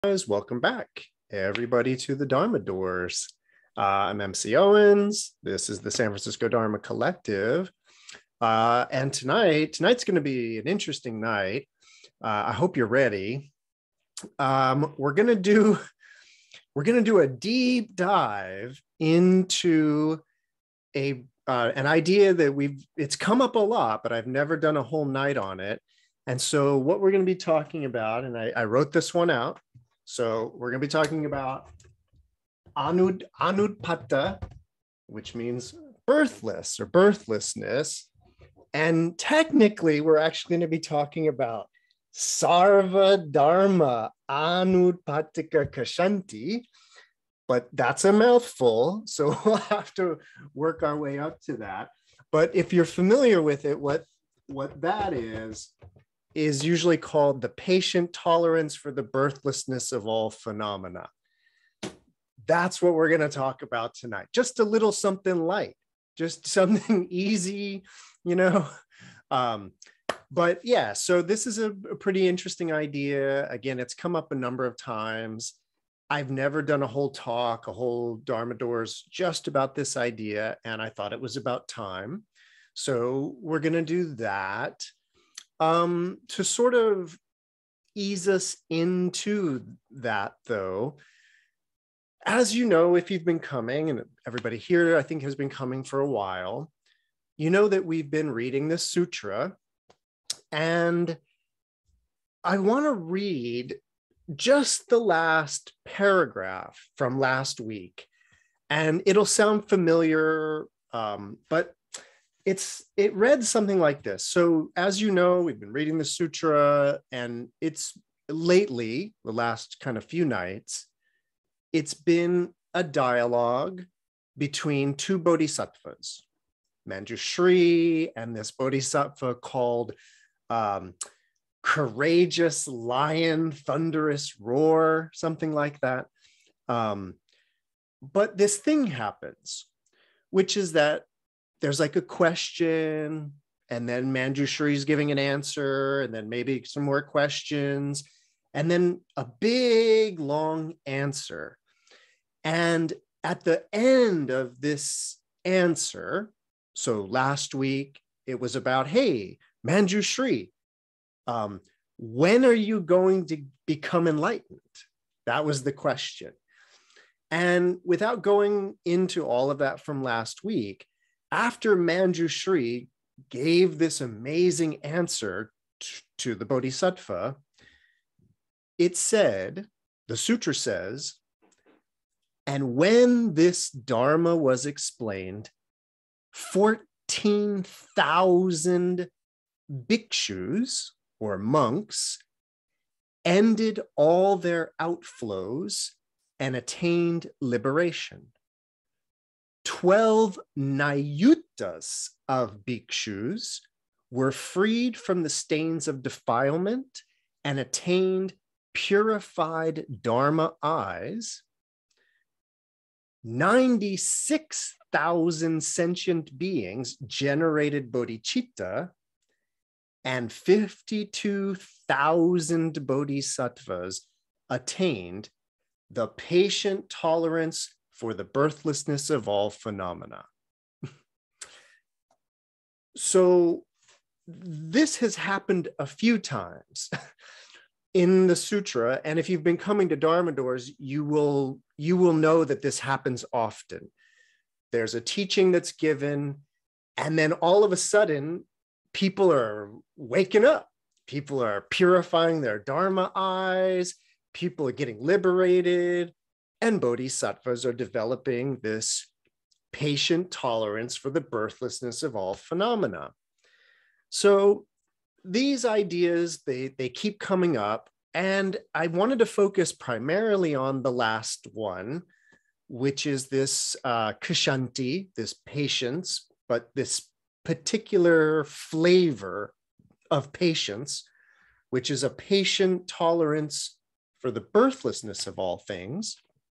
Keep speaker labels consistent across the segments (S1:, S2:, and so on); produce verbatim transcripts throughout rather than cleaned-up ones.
S1: Guys, welcome back, everybody, to the Dharma Doors. Uh, I'm M C Owens. This is the San Francisco Dharma Collective. Uh, and tonight, tonight's going to be an interesting night. Uh, I hope you're ready. Um, we're going to do, we're going to do a deep dive into a uh, an idea that we've, it's come up a lot, but I've never done a whole night on it. And so what we're going to be talking about, and I, I wrote this one out. So we're going to be talking about Anud, Anutpāda, which means birthless or birthlessness. And technically, we're actually going to be talking about Sarva Dharma Anutpātika Kashanti, but that's a mouthful. So we'll have to work our way up to that. But if you're familiar with it, what, what that is, is usually called the patient tolerance for the birthlessness of all phenomena. That's what we're going to talk about tonight. Just a little something light, just something easy, you know. Um, but yeah, so this is a, a pretty interesting idea. Again, it's come up a number of times. I've never done a whole talk, a whole Dharma Doors just about this idea, and I thought it was about time. So we're going to do that. Um, to sort of ease us into that, though, as you know, if you've been coming, and everybody here, I think, has been coming for a while, you know that we've been reading this sutra, and I want to read just the last paragraph from last week, and it'll sound familiar, um, but It's it read something like this. So as you know, we've been reading the sutra, and it's lately, the last kind of few nights, it's been a dialogue between two bodhisattvas, Mañjuśrī and this bodhisattva called um, Courageous Lion, Thunderous Roar, something like that. Um, but this thing happens, which is that there's like a question, and then Mañjuśrī is giving an answer, and then maybe some more questions, and then a big long answer. And at the end of this answer, so last week it was about, hey, Mañjuśrī, um, when are you going to become enlightened? That was the question. And without going into all of that from last week, after Mañjuśrī gave this amazing answer t- to the bodhisattva, it said, the sutra says, and when this Dharma was explained, fourteen thousand bhikshus, or monks, ended all their outflows and attained liberation. twelve nayutas of bhikshus were freed from the stains of defilement and attained purified Dharma eyes. ninety-six thousand sentient beings generated bodhicitta, and fifty-two thousand bodhisattvas attained the patient tolerance for the birthlessness of all phenomena. So this has happened a few times in the sutra, and if you've been coming to Dharma Doors, you will, you will know that this happens often. There's a teaching that's given, and then all of a sudden, people are waking up. People are purifying their Dharma eyes. People are getting liberated. And bodhisattvas are developing this patient tolerance for the birthlessness of all phenomena. So these ideas, they, they keep coming up. And I wanted to focus primarily on the last one, which is this uh, kashanti, this patience, but this particular flavor of patience, which is a patient tolerance for the birthlessness of all things.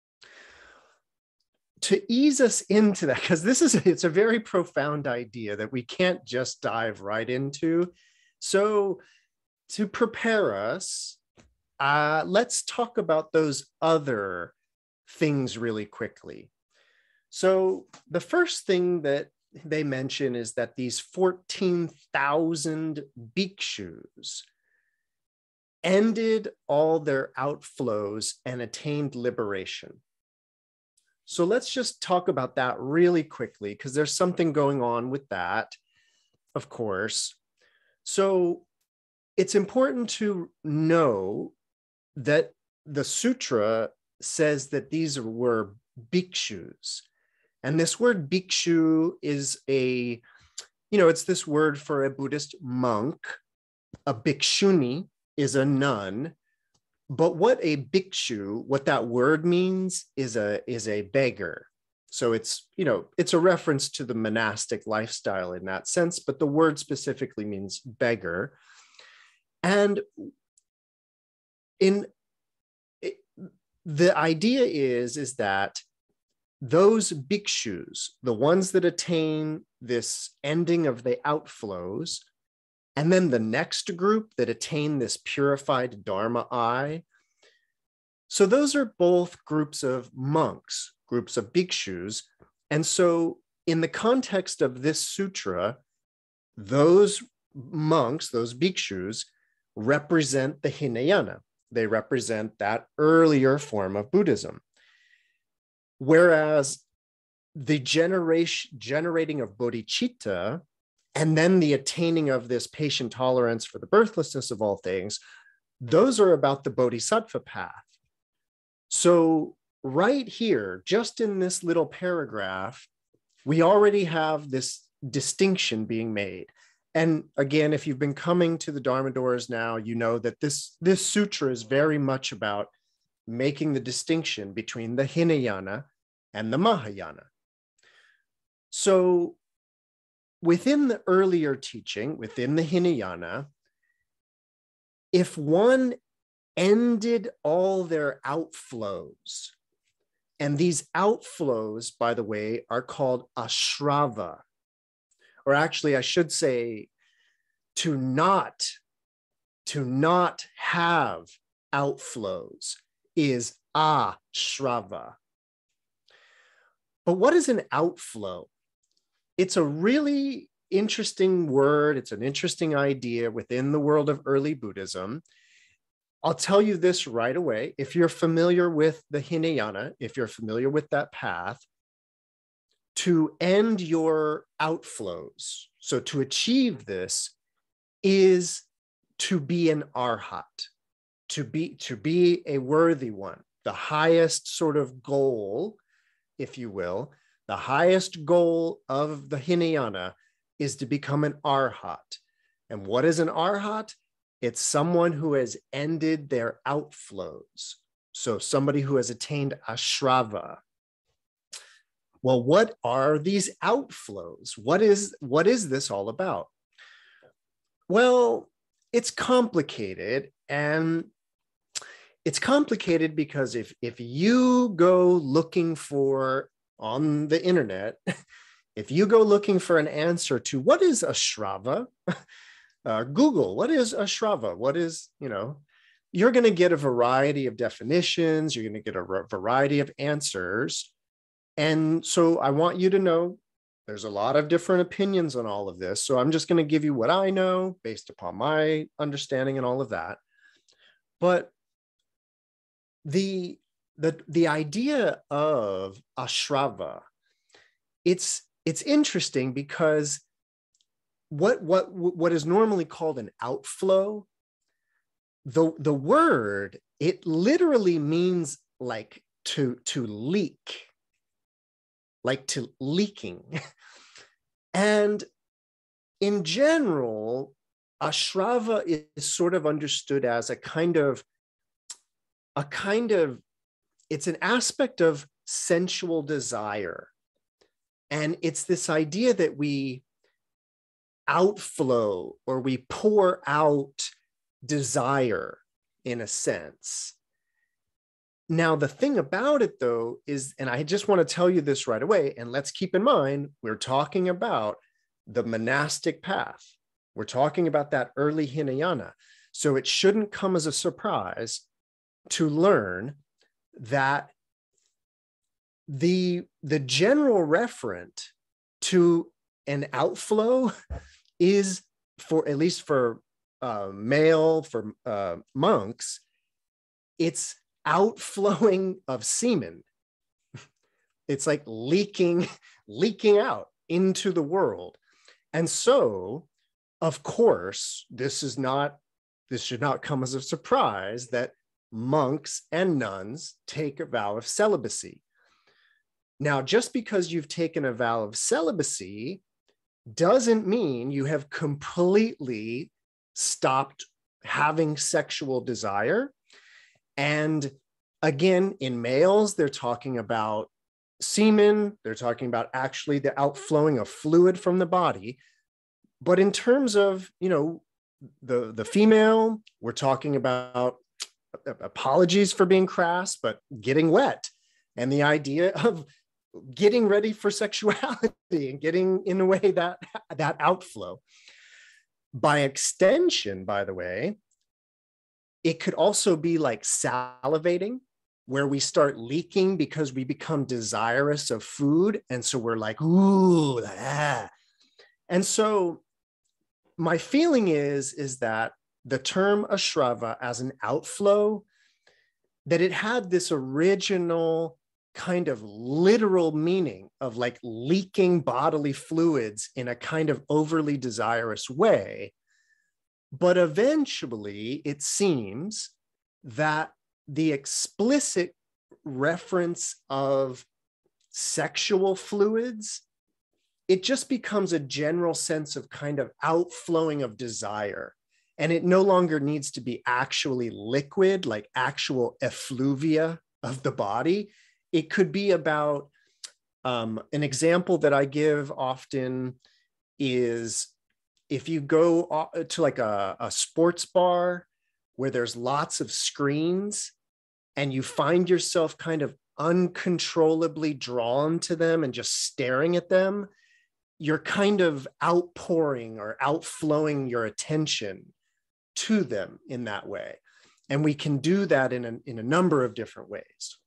S1: To ease us into that, because this is, it's a very profound idea that we can't just dive right into. So to prepare us, uh, let's talk about those other things really quickly. So the first thing that they mention is that these fourteen thousand bhikshus ended all their outflows and attained liberation. So let's just talk about that really quickly, because there's something going on with that, of course. So it's important to know that the sutra says that these were bhikshus. And this word bhikshu is a, you know, it's this word for a Buddhist monk. A bhikshuni is a nun. But what a bhikshu, what that word means is a, is a beggar. So it's, you know, it's a reference to the monastic lifestyle in that sense, but the word specifically means beggar. And in it, the idea is, is that those bhikshus, the ones that attain this ending of the outflows, and then the next group that attain this purified Dharma eye. So those are both groups of monks, groups of bhikshus. And so in the context of this sutra, those monks, those bhikshus, represent the Hinayana. They represent that earlier form of Buddhism. Whereas the generation, generating of bodhicitta, and then the attaining of this patient tolerance for the birthlessness of all things, those are about the bodhisattva path. So right here, just in this little paragraph, we already have this distinction being made. And again, if you've been coming to the Dharma doors now, you know that this, this sutra is very much about making the distinction between the Hinayana and the Mahayana. So within the earlier teaching, within the Hinayana, if one ended all their outflows, and these outflows, by the way, are called ashrava, or actually I should say to not, to not have outflows is ashrava. But what is an outflow? It's a really interesting word. It's an interesting idea within the world of early Buddhism. I'll tell you this right away. If you're familiar with the Hinayana, if you're familiar with that path, to end your outflows, so to achieve this, is to be an arhat, to be, to be a worthy one, the highest sort of goal, if you will. The highest goal of the Hinayana is to become an arhat. And what is an arhat? It's someone who has ended their outflows. So somebody who has attained ashrava. Well, what are these outflows? What is, what is this all about? Well, it's complicated. And it's complicated because if, if you go looking for on the internet, if you go looking for an answer to what is ashrava, uh, Google, what is ashrava? What is, you know, you're going to get a variety of definitions. You're going to get a variety of answers. And so I want you to know there's a lot of different opinions on all of this. So I'm just going to give you what I know based upon my understanding and all of that. But the The, the idea of ashrava, it's, it's interesting because what, what, what is normally called an outflow, the, the word, it literally means like to, to leak, like to leaking. And in general, ashrava is sort of understood as a kind of, a kind of, it's an aspect of sensual desire. And it's this idea that we outflow or we pour out desire in a sense. Now, the thing about it though is, and I just want to tell you this right away, and let's keep in mind, we're talking about the monastic path. We're talking about that early Hinayana. So it shouldn't come as a surprise to learn that the, the general referent to an outflow is, for at least for uh, male, for uh, monks, it's outflowing of semen. It's like leaking, leaking out into the world. And so, of course, this is not, this should not come as a surprise that monks and nuns take a vow of celibacy. Now, just because you've taken a vow of celibacy doesn't mean you have completely stopped having sexual desire. And again, in males, they're talking about semen, they're talking about actually the outflowing of fluid from the body. But in terms of, you know, the, the female, we're talking about, apologies for being crass, but getting wet, and the idea of getting ready for sexuality and getting in a way that, that outflow. By extension, by the way, it could also be like salivating, where we start leaking because we become desirous of food. And so we're like, ooh, ah. And so my feeling is, is that the term ashrava as an outflow, that it had this original kind of literal meaning of like leaking bodily fluids in a kind of overly desirous way. But eventually it seems that the explicit reference of sexual fluids, it just becomes a general sense of kind of outflowing of desire. And it no longer needs to be actually liquid, like actual effluvia of the body. It could be about, um, an example that I give often is if you go to like a, a sports bar where there's lots of screens and you find yourself kind of uncontrollably drawn to them and just staring at them, you're kind of outpouring or outflowing your attention to them in that way. And we can do that in a, in a number of different ways.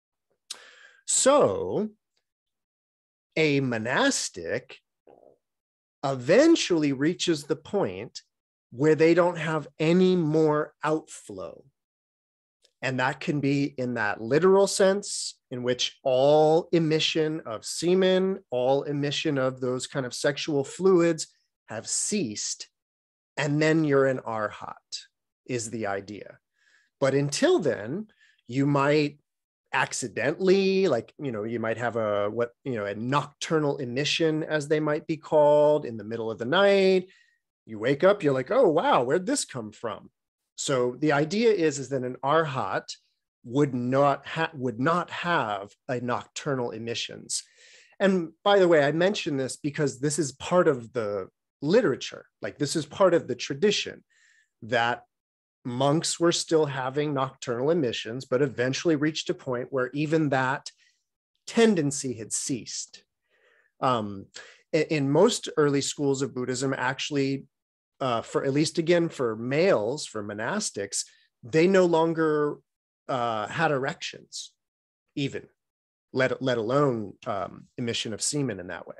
S1: So a monastic eventually reaches the point where they don't have any more outflow. And that can be in that literal sense, in which all emission of semen, all emission of those kind of sexual fluids have ceased. And then you're an arhat, is the idea. But until then, you might accidentally, like, you know, you might have a, what, you know, a nocturnal emission, as they might be called, in the middle of the night. You wake up, you're like, oh, wow, where'd this come from? So the idea is, is that an arhat would not, ha would not have a nocturnal emissions. And by the way, I mention this because this is part of the literature. Like, this is part of the tradition, that monks were still having nocturnal emissions, but eventually reached a point where even that tendency had ceased. Um, in, in most early schools of Buddhism, actually, uh, for at least again for males, for monastics, they no longer uh, had erections, even, let, let alone um, emission of semen in that way.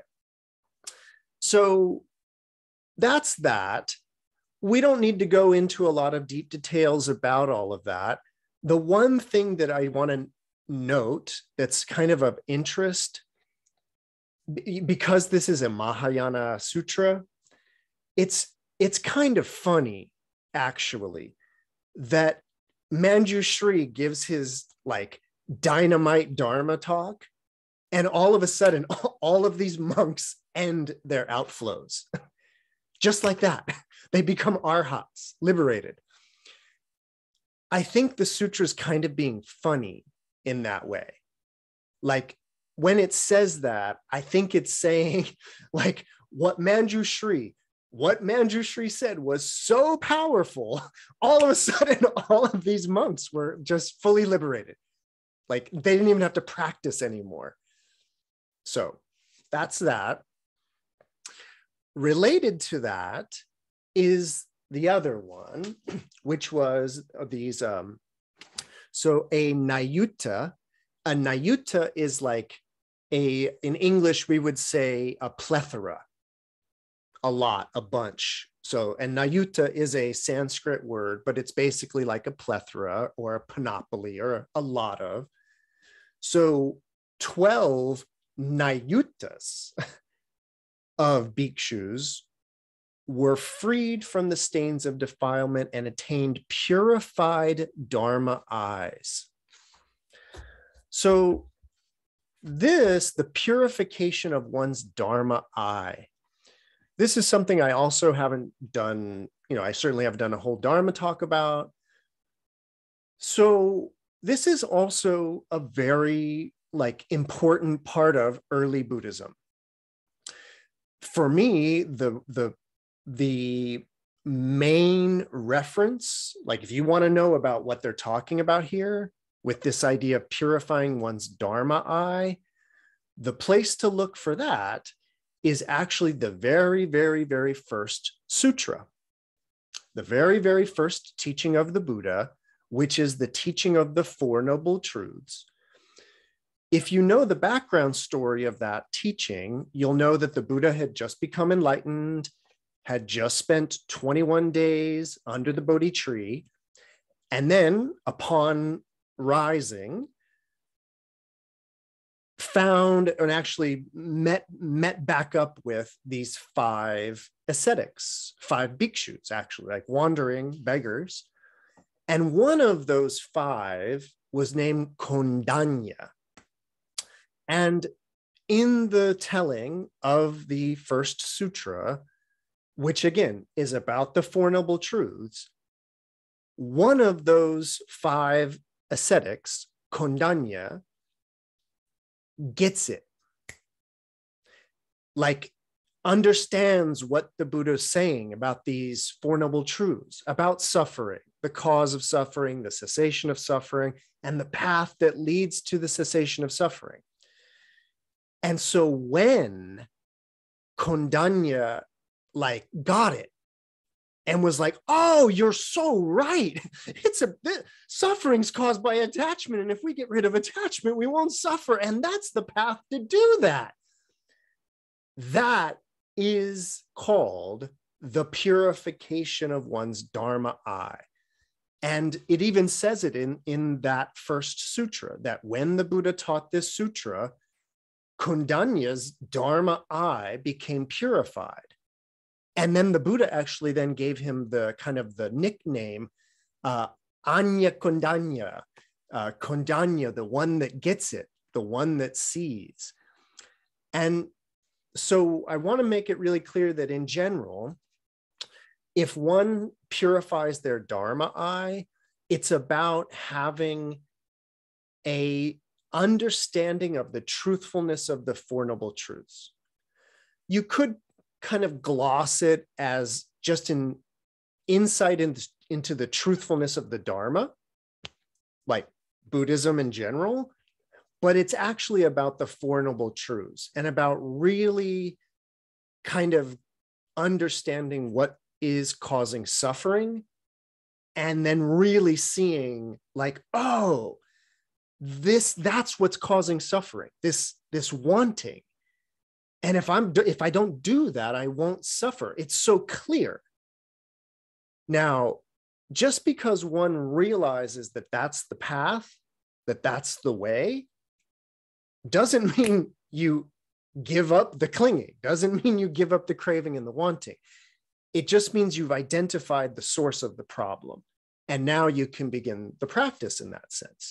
S1: So that's that. We don't need to go into a lot of deep details about all of that. The one thing that I want to note that's kind of of interest, because this is a Mahayana sutra, it's, it's kind of funny, actually, that Mañjuśrī gives his like dynamite Dharma talk, and all of a sudden, all of these monks end their outflows. Just like that. They become arhats, liberated. I think the sutra is kind of being funny in that way. Like, when it says that, I think it's saying, like, what Mañjuśrī, what Mañjuśrī said was so powerful, all of a sudden, all of these monks were just fully liberated. Like, they didn't even have to practice anymore. So that's that. Related to that is the other one, which was these um, So a Nayutta, a Nayutta is like a, in English, we would say a plethora, a lot, a bunch. So, and Nayutta is a Sanskrit word, but it's basically like a plethora or a panoply or a lot of. So twelve Nayuttas of bhikshus were freed from the stains of defilement and attained purified Dharma eyes. So this, the purification of one's Dharma eye, this is something I also haven't done, you know, I certainly have done a whole Dharma talk about. So this is also a very like important part of early Buddhism. For me, the, the, the main reference, like if you want to know about what they're talking about here with this idea of purifying one's Dharma eye, the place to look for that is actually the very, very, very first sutra, the very, very first teaching of the Buddha, which is the teaching of the Four Noble Truths. If you know the background story of that teaching, you'll know that the Buddha had just become enlightened, had just spent twenty-one days under the Bodhi tree, and then upon rising, found and actually met, met back up with these five ascetics, five bhikshus, actually, like wandering beggars. And one of those five was named Kondanya. And in the telling of the first sutra, which again is about the Four Noble Truths, one of those five ascetics, Kondanya, gets it, like understands what the Buddha is saying about these Four Noble Truths, about suffering, the cause of suffering, the cessation of suffering, and the path that leads to the cessation of suffering. And so when Kondanya like got it and was like, oh, you're so right. It's a bit, suffering's caused by attachment. And if we get rid of attachment, we won't suffer. And that's the path to do that. That is called the purification of one's Dharma eye. And it even says it in, in that first sutra, that when the Buddha taught this sutra, Kondanya's Dharma eye became purified. And then the Buddha actually then gave him the kind of the nickname, uh, Anya Kondanya, uh, Kondanya, the one that gets it, the one that sees. And so I want to make it really clear that in general, if one purifies their Dharma eye, it's about having a understanding of the truthfulness of the Four Noble Truths. You could kind of gloss it as just an insight in, into the truthfulness of the Dharma, like Buddhism in general, but it's actually about the Four Noble Truths and about really kind of understanding what is causing suffering and then really seeing like, oh, this, that's what's causing suffering, this, this wanting. And if I'm, if I don't do that, I won't suffer. It's so clear. Now, just because one realizes that that's the path, that that's the way, doesn't mean you give up the clinging, doesn't mean you give up the craving and the wanting. It just means you've identified the source of the problem. And now you can begin the practice in that sense.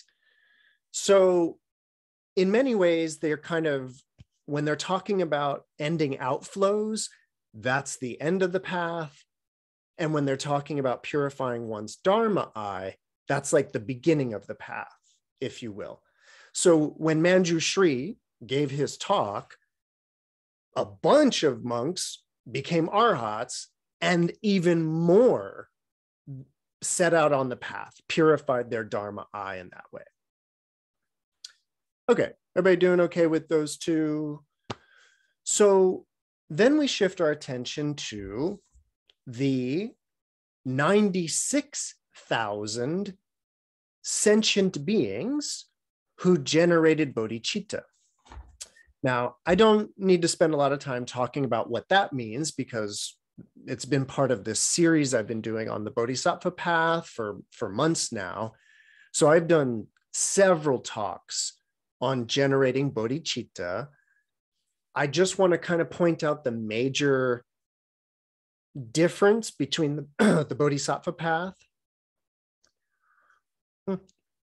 S1: So in many ways, they're kind of, when they're talking about ending outflows, that's the end of the path. And when they're talking about purifying one's Dharma eye, that's like the beginning of the path, if you will. So when Mañjuśrī gave his talk, a bunch of monks became arhats and even more set out on the path, purified their Dharma eye in that way. Okay, everybody doing okay with those two? So then we shift our attention to the ninety-six thousand sentient beings who generated bodhicitta. Now, I don't need to spend a lot of time talking about what that means because it's been part of this series I've been doing on the Bodhisattva path for, for months now. So I've done several talks on generating bodhicitta. I just want to kind of point out the major difference between the, the Bodhisattva path. Hmm.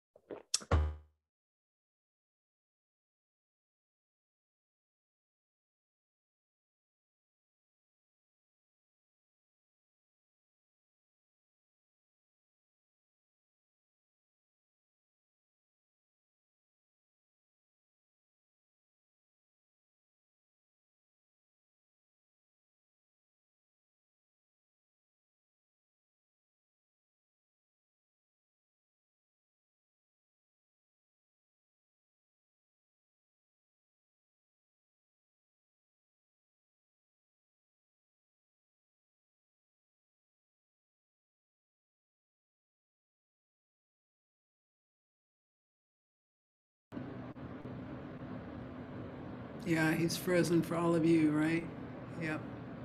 S2: Yeah, he's frozen for all of you, right? Yep.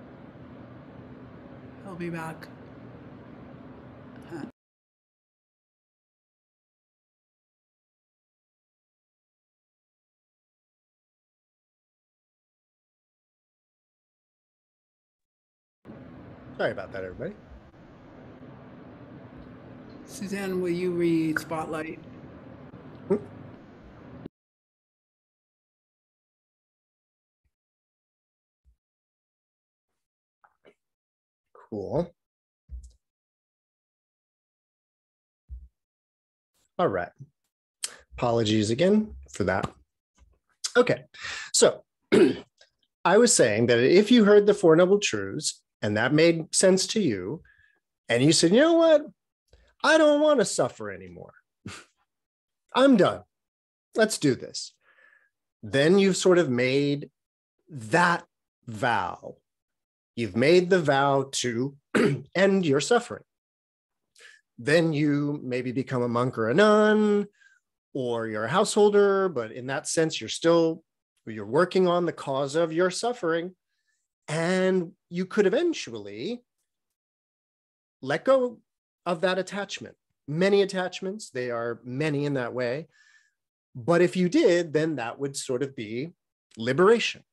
S2: He'll be back. Huh.
S1: Sorry about that, everybody.
S2: Suzanne, will you read Spotlight?
S1: Cool. All right. Apologies again for that. Okay, so I was saying that if you heard the Four Noble Truths and that made sense to you, and you said, you know what, I don't want to suffer anymore. I'm done. Let's do this. Then you've sort of made that vow. You've made the vow to end your suffering. Then you maybe become a monk or a nun, or you're a householder, but in that sense, you're still, you're working on the cause of your suffering. And you could eventually let go of that attachment. Many attachments, they are many in that way. But if you did, then that would sort of be liberation.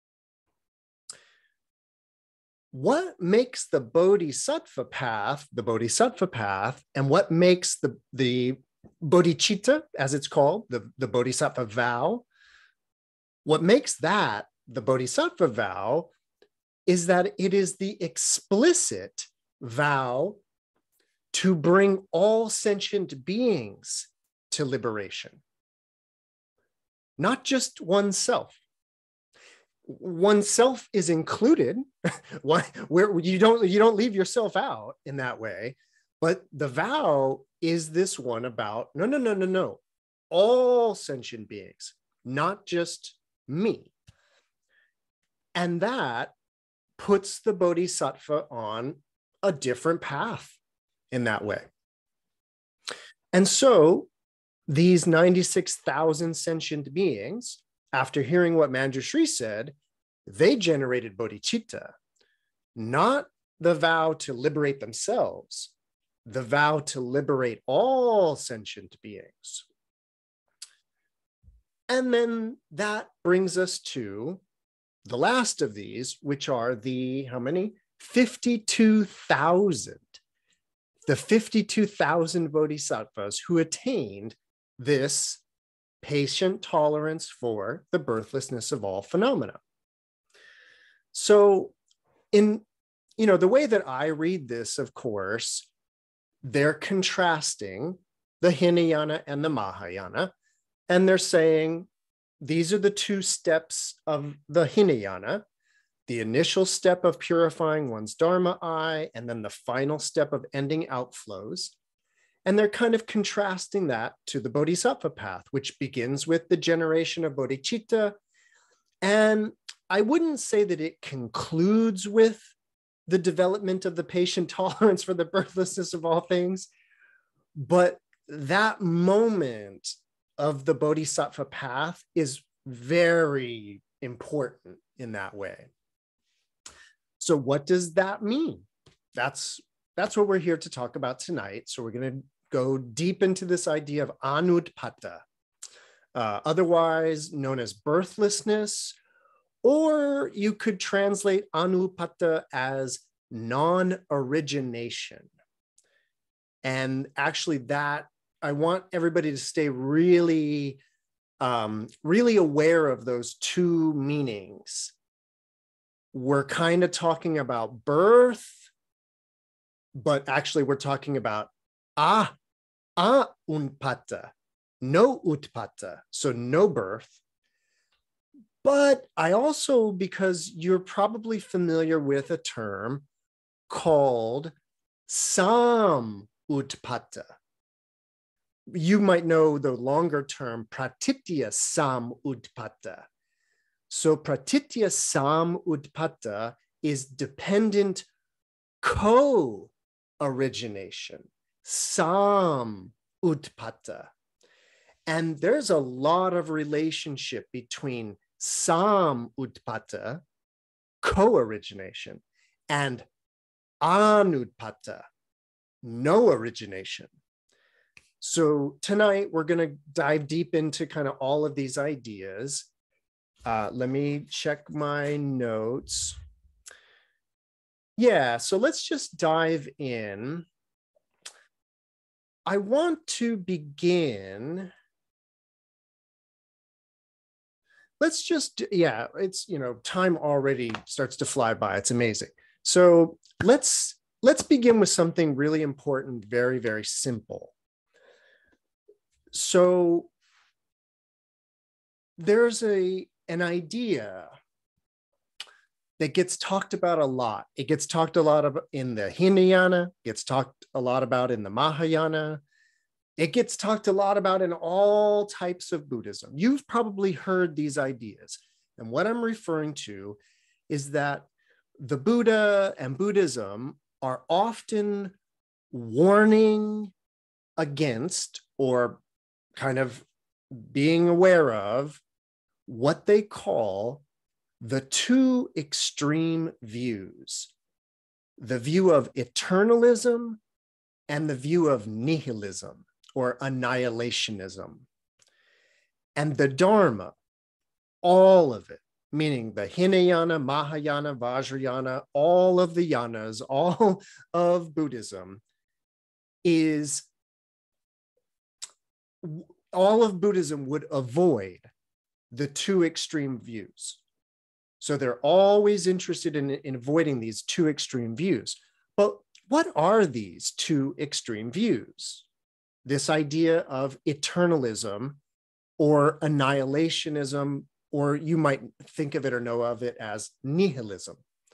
S1: What makes the bodhisattva path, the bodhisattva path, and what makes the, the bodhicitta, as it's called, the, the bodhisattva vow, what makes that the bodhisattva vow is that it is the explicit vow to bring all sentient beings to liberation, not just oneself. Oneself is included. Where you don't you don't leave yourself out in that way, but the vow is this one about no no no no no all sentient beings, not just me. And that puts the bodhisattva on a different path in that way. And so these ninety-six thousand sentient beings, after hearing what Mañjuśrī said, they generated bodhicitta, not the vow to liberate themselves, the vow to liberate all sentient beings. And then that brings us to the last of these, which are the, how many? fifty-two thousand. The fifty-two thousand bodhisattvas who attained this patient tolerance for the birthlessness of all phenomena. So in, you know, the way that I read this, of course, they're contrasting the Hinayana and the Mahayana, and they're saying these are the two steps of the Hinayana, the initial step of purifying one's Dharma eye, and then the final step of ending outflows. And they're kind of contrasting that to the Bodhisattva path, which begins with the generation of bodhicitta. And I wouldn't say that it concludes with the development of the patient tolerance for the birthlessness of all things, but that moment of the bodhisattva path is very important in that way. So what does that mean? That's, that's what we're here to talk about tonight. So we're going to go deep into this idea of Anutpāda, uh, otherwise known as birthlessness, or you could translate Anutpāda as non-origination. And actually that, I want everybody to stay really, um, really aware of those two meanings. We're kind of talking about birth, but actually we're talking about ah, ah unpata, no utpata, so no birth. But I also, because you're probably familiar with a term called sam utpata. You might know the longer term pratitya sam utpata. So pratitya sam utpata is dependent co-origination, sam utpata. And there's a lot of relationship between sam utpata, co-origination, and anutpata, no origination. So tonight we're going to dive deep into kind of all of these ideas. Uh, let me check my notes. Yeah, so let's just dive in. I want to begin. Let's just, yeah, it's, you know, time already starts to fly by. It's amazing. So let's, let's begin with something really important, very, very simple. So there's a, an idea that gets talked about a lot. It gets talked a lot about in the Hinayana, gets talked a lot about in the Mahayana. It gets talked a lot about in all types of Buddhism. You've probably heard these ideas. And what I'm referring to is that the Buddha and Buddhism are often warning against, or kind of being aware of, what they call the two extreme views, the view of eternalism and the view of nihilism or annihilationism. And the Dharma, all of it, meaning the Hinayana, Mahayana, Vajrayana, all of the yanas, all of Buddhism, is all of Buddhism would avoid the two extreme views. So they're always interested in, in avoiding these two extreme views. But what are these two extreme views? This idea of eternalism or annihilationism, or you might think of it or know of it as nihilism.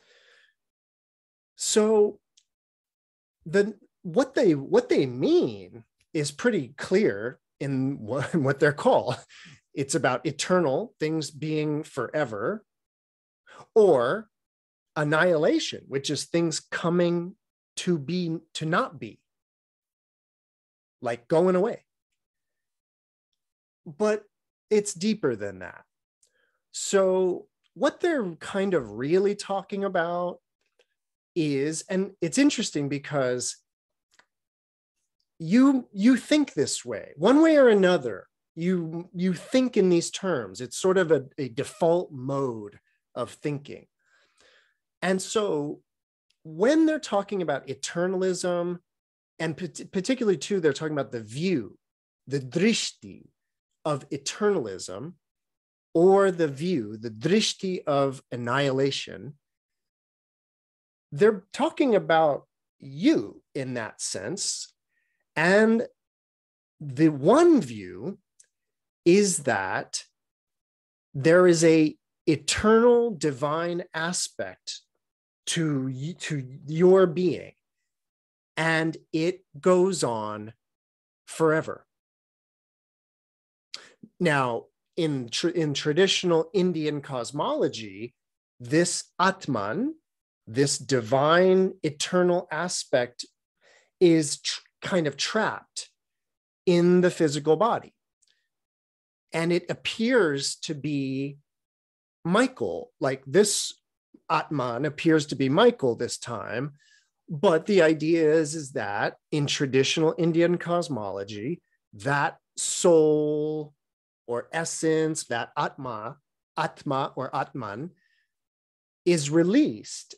S1: So the, what, they, what they mean is pretty clear in what, in what they're called. It's about eternal things being forever, or annihilation, which is things coming to be, to not be, like going away. But it's deeper than that. So what they're kind of really talking about is, and it's interesting because you, you think this way, one way or another, you, you think in these terms. It's sort of a, a default mode of thinking. And so when they're talking about eternalism, and particularly too, they're talking about the view, the drishti of eternalism, or the view, the drishti of annihilation, they're talking about you in that sense. And the one view is that there is a eternal divine aspect to, to your being, and it goes on forever. Now, in, tr in traditional Indian cosmology, this Atman, this divine eternal aspect, is tr kind of trapped in the physical body. And it appears to be Michael, like this Atman appears to be Michael this time. But the idea is, is that in traditional Indian cosmology, that soul or essence, that Atma, Atma or Atman, is released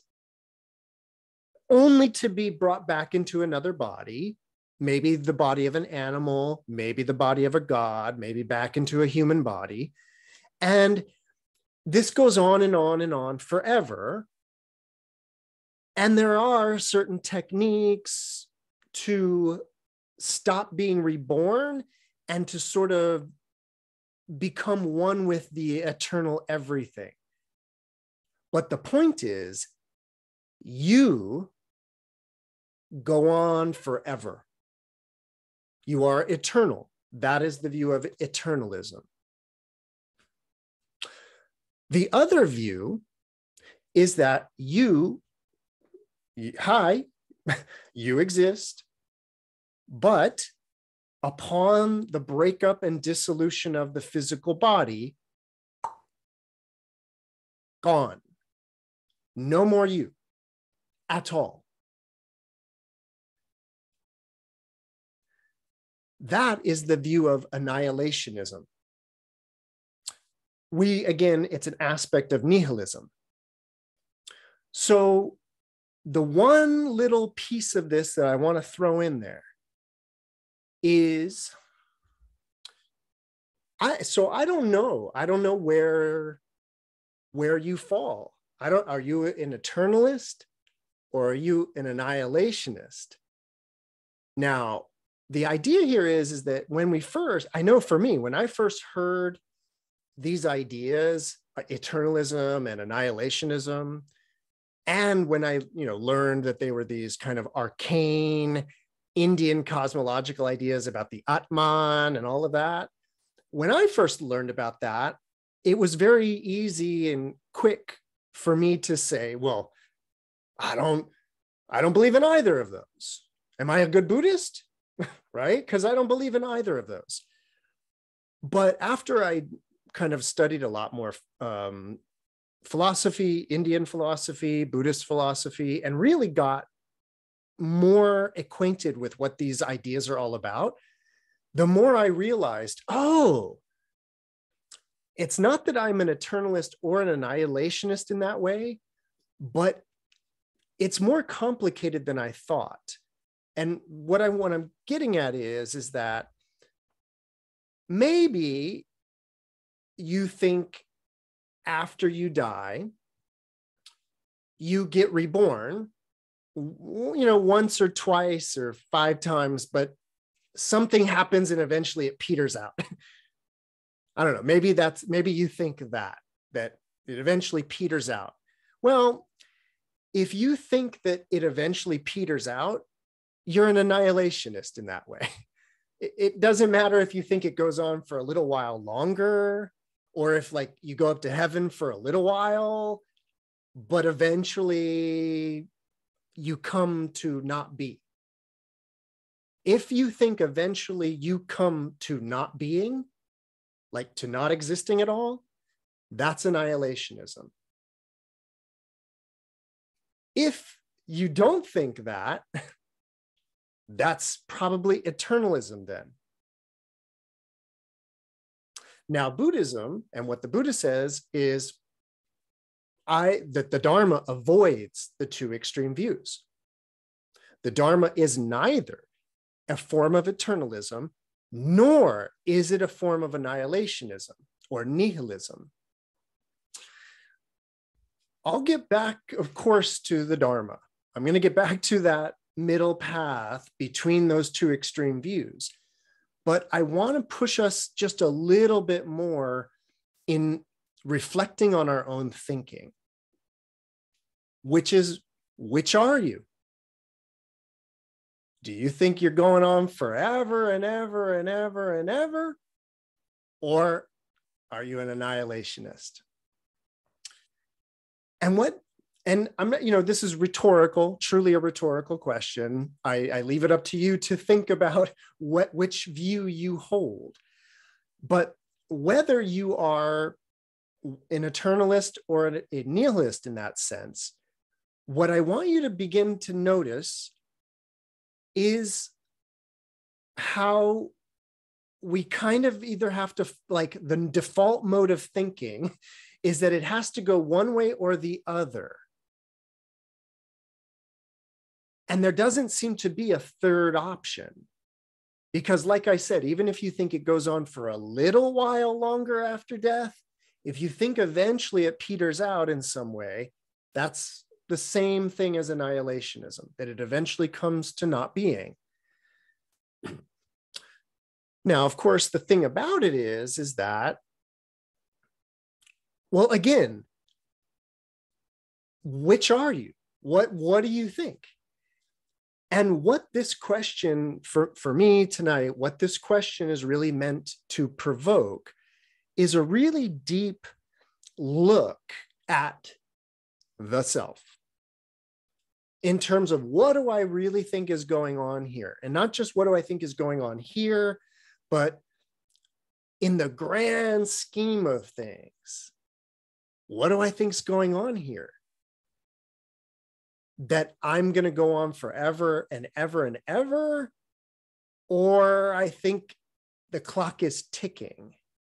S1: only to be brought back into another body, maybe the body of an animal, maybe the body of a god, maybe back into a human body. And this goes on and on and on forever. And there are certain techniques to stop being reborn and to sort of become one with the eternal everything. But the point is, you go on forever. You are eternal. That is the view of eternalism. The other view is that you, hi, you exist, but upon the breakup and dissolution of the physical body, gone. No more you at all. That is the view of annihilationism. We, again, it's an aspect of nihilism. So the one little piece of this that I want to throw in there is, I, so I don't know. I don't know where, where you fall. I don't, are you an eternalist or are you an annihilationist? Now, the idea here is, is that when we first, I know for me, when I first heard these ideas, eternalism and annihilationism, and when I, you know, learned that they were these kind of arcane Indian cosmological ideas about the Atman and all of that, when I first learned about that, it was very easy and quick for me to say, well, I don't, I don't believe in either of those. Am I a good Buddhist? Right? Because I don't believe in either of those. But after I kind of studied a lot more um, philosophy, Indian philosophy, Buddhist philosophy, and really got more acquainted with what these ideas are all about, the more I realized, oh, it's not that I'm an eternalist or an annihilationist in that way, but it's more complicated than I thought. And what I what I'm getting at is, is that maybe you think after you die, you get reborn, you know, once or twice or five times, but something happens and eventually it peters out. I don't know, maybe that's, maybe you think that, that it eventually peters out. Well, if you think that it eventually peters out, you're an annihilationist in that way. It, it doesn't matter if you think it goes on for a little while longer, or if like you go up to heaven for a little while, but eventually you come to not be. If you think eventually you come to not being, like to not existing at all, that's annihilationism. If you don't think that, that's probably eternalism then. Now, Buddhism, and what the Buddha says is I, that the Dharma avoids the two extreme views. The Dharma is neither a form of eternalism, nor is it a form of annihilationism or nihilism. I'll get back, of course, to the Dharma. I'm going to get back to that middle path between those two extreme views. But I want to push us just a little bit more in reflecting on our own thinking, which is, which are you? Do you think you're going on forever and ever and ever and ever? Or are you an annihilationist? And what, and I'm not, you know, this is rhetorical, truly a rhetorical question. I, I leave it up to you to think about what which view you hold. But whether you are an eternalist or a nihilist in that sense, what I want you to begin to notice is how we kind of either have to, like, the default mode of thinking is that it has to go one way or the other. And there doesn't seem to be a third option. Because like I said, even if you think it goes on for a little while longer after death, if you think eventually it peters out in some way, that's the same thing as annihilationism, that it eventually comes to not being. Now, of course, the thing about it is, is that, well, again, which are you? What, what do you think? And what this question, for, for me tonight, what this question is really meant to provoke is a really deep look at the self in terms of what do I really think is going on here? And not just what do I think is going on here, but in the grand scheme of things, what do I think is going on here? That I'm going to go on forever and ever and ever, or I think the clock is ticking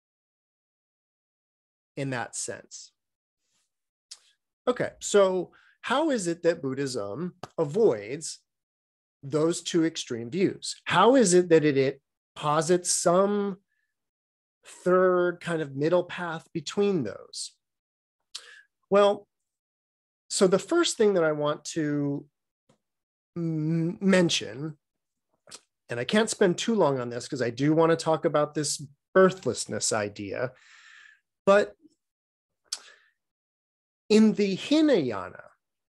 S1: in that sense. Okay, so how is it that Buddhism avoids those two extreme views? How is it that it, it posits some third kind of middle path between those? Well, so the first thing that I want to m- mention, and I can't spend too long on this because I do want to talk about this birthlessness idea, but in the Hinayana,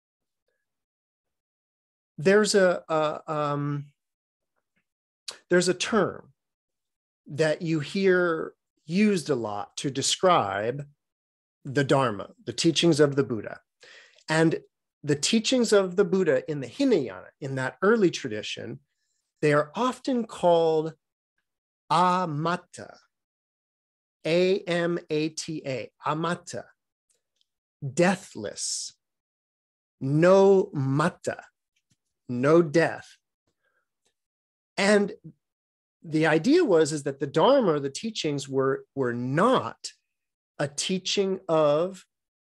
S1: there's a, a um, there's a term that you hear used a lot to describe the Dharma, the teachings of the Buddha. And the teachings of the Buddha in the Hinayana, in that early tradition, they are often called amata, A M A T A, amata, deathless, no mata, no death. And the idea was is that the Dharma, the teachings were, were not a teaching of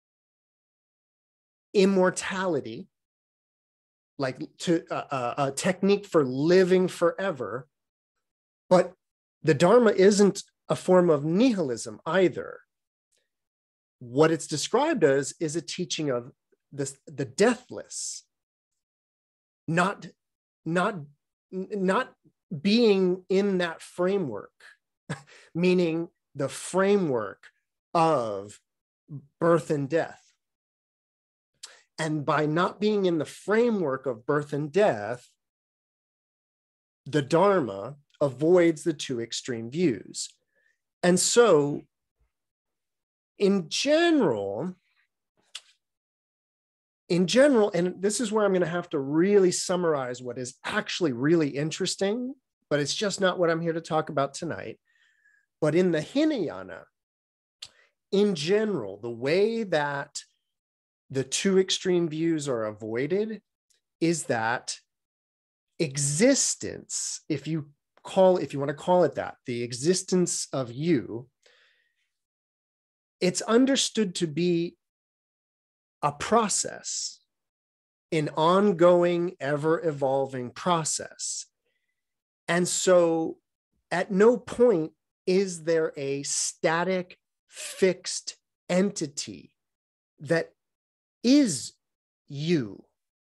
S1: immortality, like to uh, a technique for living forever, but the Dharma isn't a form of nihilism either. What it's described as is a teaching of this, the deathless, not, not, not being in that framework, meaning the framework of birth and death. And by not being in the framework of birth and death, the Dharma avoids the two extreme views. And so, in general, in general, and this is where I'm going to have to really summarize what is actually really interesting, but it's just not what I'm here to talk about tonight. But in the Hinayana, in general, the way that the two extreme views are avoided is that existence, if you call, if you want to call it that, the existence of you, it's understood to be a process, an ongoing, ever-evolving process. And so at no point is there a static, fixed entity that is you.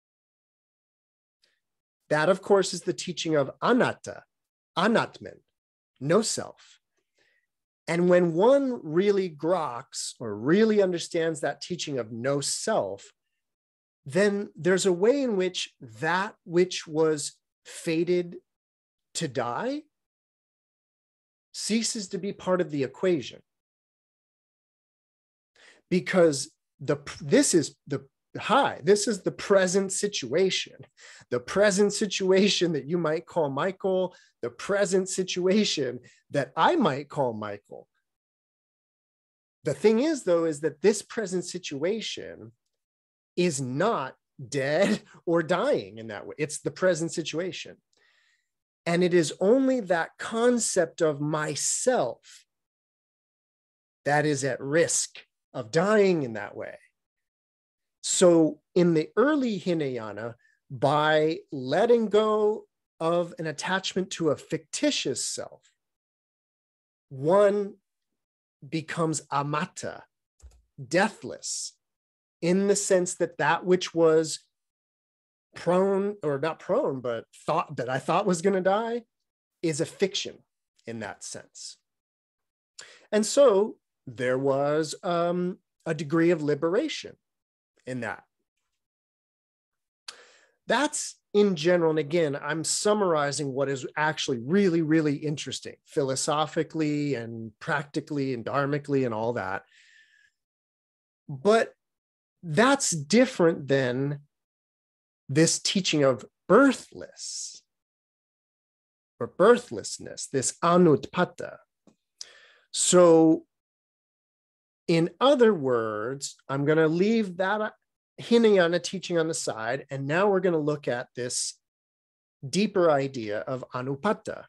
S1: That, of course, is the teaching of anatta, anatman, no self. And when one really groks or really understands that teaching of no self, then there's a way in which that which was fated to die ceases to be part of the equation. Because the, this is the hi, this is the present situation, the present situation that you might call Michael, the present situation that I might call Michael. The thing is, though, is that this present situation is not dead or dying in that way. It's the present situation. And it is only that concept of myself that is at risk of dying in that way. So in the early Hinayana, by letting go of an attachment to a fictitious self, one becomes amata, deathless, in the sense that that which was prone, or not prone, but thought that I thought was going to die is a fiction in that sense. And so there was um, a degree of liberation in that. That's in general, and again, I'm summarizing what is actually really, really interesting philosophically and practically and dharmically and all that. But that's different than this teaching of birthless or birthlessness, this Anutpāda. So in other words, I'm going to leave that Hinayana teaching on the side, and now we're going to look at this deeper idea of Anutpāda.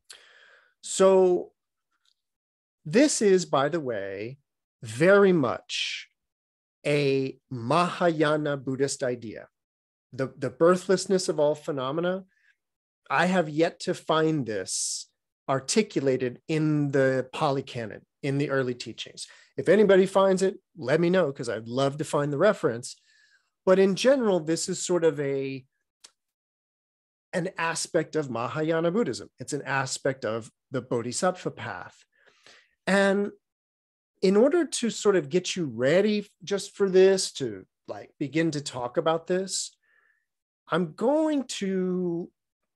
S1: So this is, by the way, very much a Mahayana Buddhist idea. The, the birthlessness of all phenomena, I have yet to find this articulated in the Pali Canon, in the early teachings. If anybody finds it, let me know, because I'd love to find the reference. But in general, this is sort of a, an aspect of Mahayana Buddhism. It's an aspect of the Bodhisattva path. And in order to sort of get you ready just for this, to like begin to talk about this, I'm going to,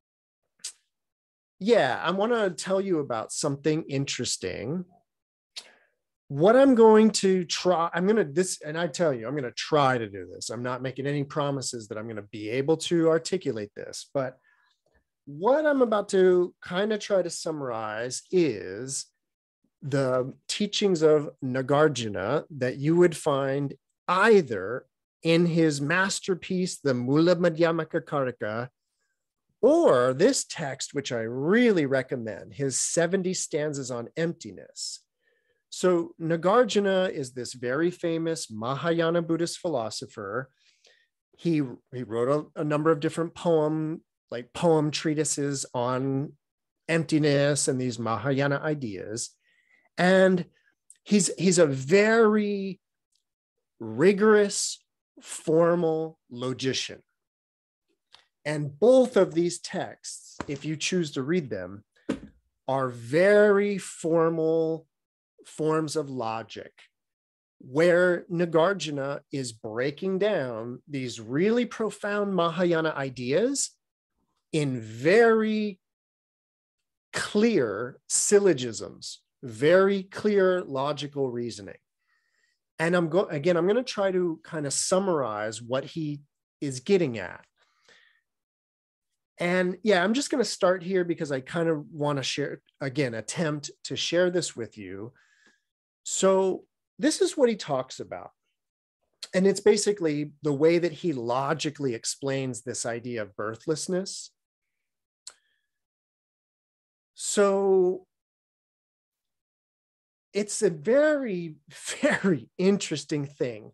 S1: yeah, I want to tell you about something interesting. What I'm going to try, I'm going to, this, and I tell you, I'm going to try to do this. I'm not making any promises that I'm going to be able to articulate this, but what I'm about to kind of try to summarize is the teachings of Nagarjuna that you would find either in his masterpiece, the Mula Madhyamaka Karika, or this text, which I really recommend, his seventy stanzas on emptiness. So Nagarjuna is this very famous Mahayana Buddhist philosopher. He, he wrote a, a number of different poem, like poem treatises on emptiness and these Mahayana ideas. And he's, he's a very rigorous, formal logician. And both of these texts, if you choose to read them, are very formal forms of logic, where Nagarjuna is breaking down these really profound Mahayana ideas in very clear syllogisms, very clear logical reasoning. And I'm going, again, I'm going to try to kind of summarize what he is getting at. And yeah, I'm just going to start here because I kind of want to share, again, attempt to share this with you. So this is what he talks about. And it's basically the way that he logically explains this idea of birthlessness. So it's a very, very interesting thing.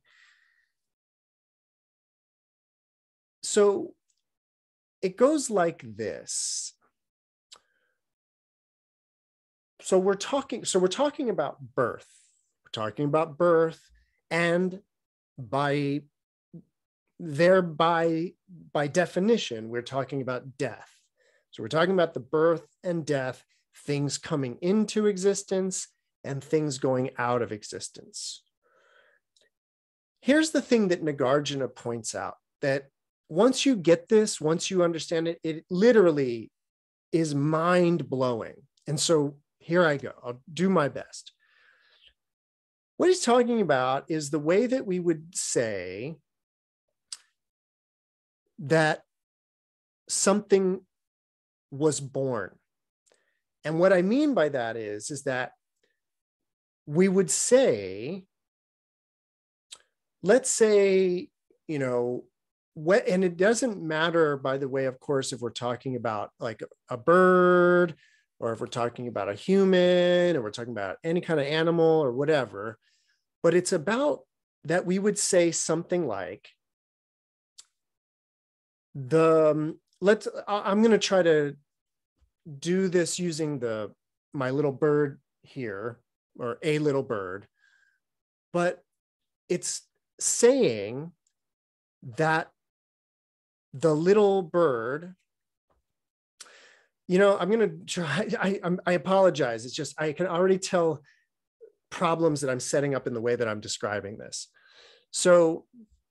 S1: So it goes like this. So we're talking, so we're talking about birth. We're talking about birth, and by thereby, by definition, we're talking about death. So we're talking about the birth and death, things coming into existence and things going out of existence. Here's the thing that Nagarjuna points out, that once you get this, once you understand it, it literally is mind-blowing. And so here I go. I'll do my best. What he's talking about is the way that we would say that something was born. And what I mean by that is, is that we would say, let's say, you know, what, and it doesn't matter, by the way, of course, if we're talking about like a bird, or if we're talking about a human, or we're talking about any kind of animal or whatever, but it's about that we would say something like, the, um, let's, I'm going to try to do this using the, my little bird here, or a little bird, but it's saying that the little bird, you know, I'm going to try, I, I apologize. It's just, I can already tell problems that I'm setting up in the way that I'm describing this. So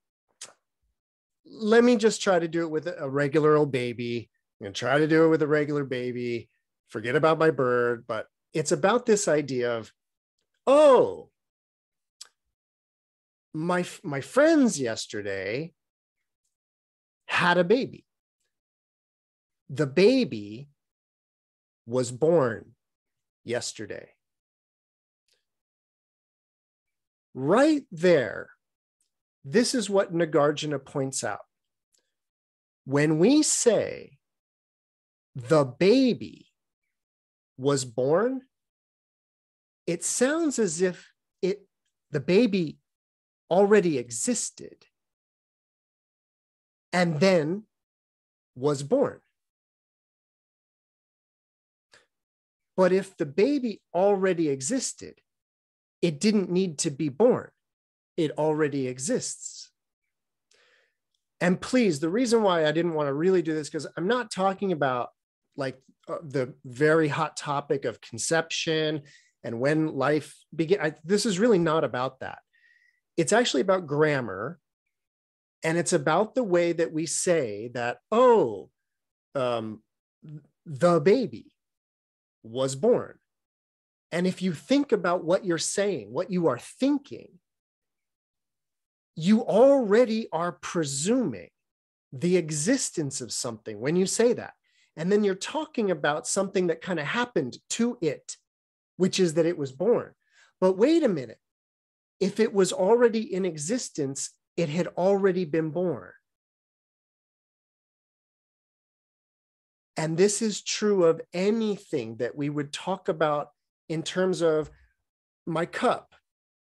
S1: let me just try to do it with a regular old baby. I'm going to try to do it with a regular baby. Forget about my bird, but it's about this idea of, oh, my, my friends yesterday had a baby. The baby was born yesterday. Right there, this is what Nagarjuna points out. When we say the baby was born, it sounds as if it, the baby already existed and then was born. But if the baby already existed, it didn't need to be born. It already exists. And please, the reason why I didn't want to really do this, because I'm not talking about like uh, the very hot topic of conception and when life began. This is really not about that. It's actually about grammar. And it's about the way that we say that, oh, um, the baby was born. And if you think about what you're saying, what you are thinking, you already are presuming the existence of something when you say that. And then you're talking about something that kind of happened to it, which is that it was born. But wait a minute. If it was already in existence, it had already been born. And this is true of anything that we would talk about in terms of my cup.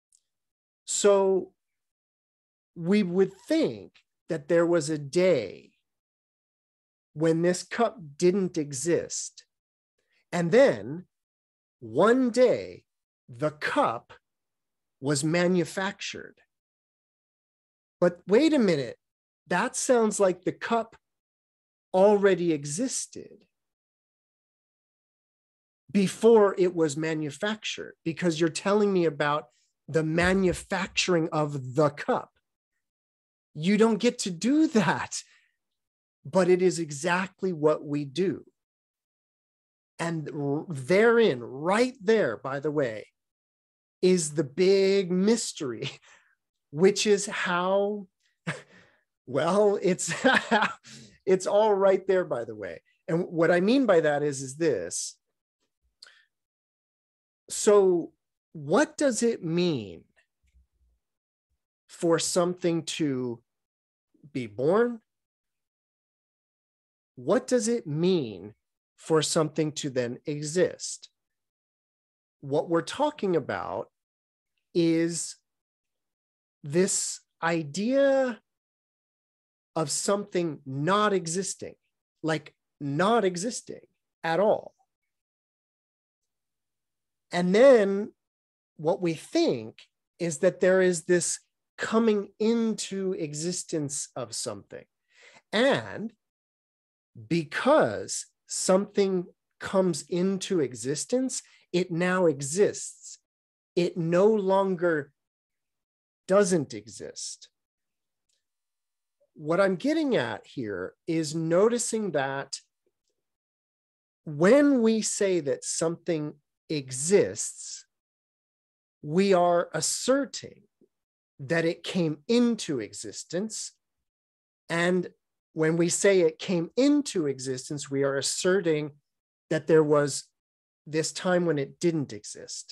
S1: So we would think that there was a day when this cup didn't exist. And then one day, the cup was manufactured. But wait a minute, that sounds like the cup already existed before it was manufactured, because you're telling me about the manufacturing of the cup. You don't get to do that, but it is exactly what we do. And therein, right there, by the way, is the big mystery, which is how, well, it's, it's all right there, by the way. And what I mean by that is, is this. So what does it mean for something to be born? What does it mean for something to then exist? What we're talking about is this idea of something not existing, like not existing at all. And then what we think is that there is this coming into existence of something. And because something comes into existence, it now exists. It no longer doesn't exist. What I'm getting at here is noticing that when we say that something exists, we are asserting that it came into existence, and when we say it came into existence, we are asserting that there was this time when it didn't exist.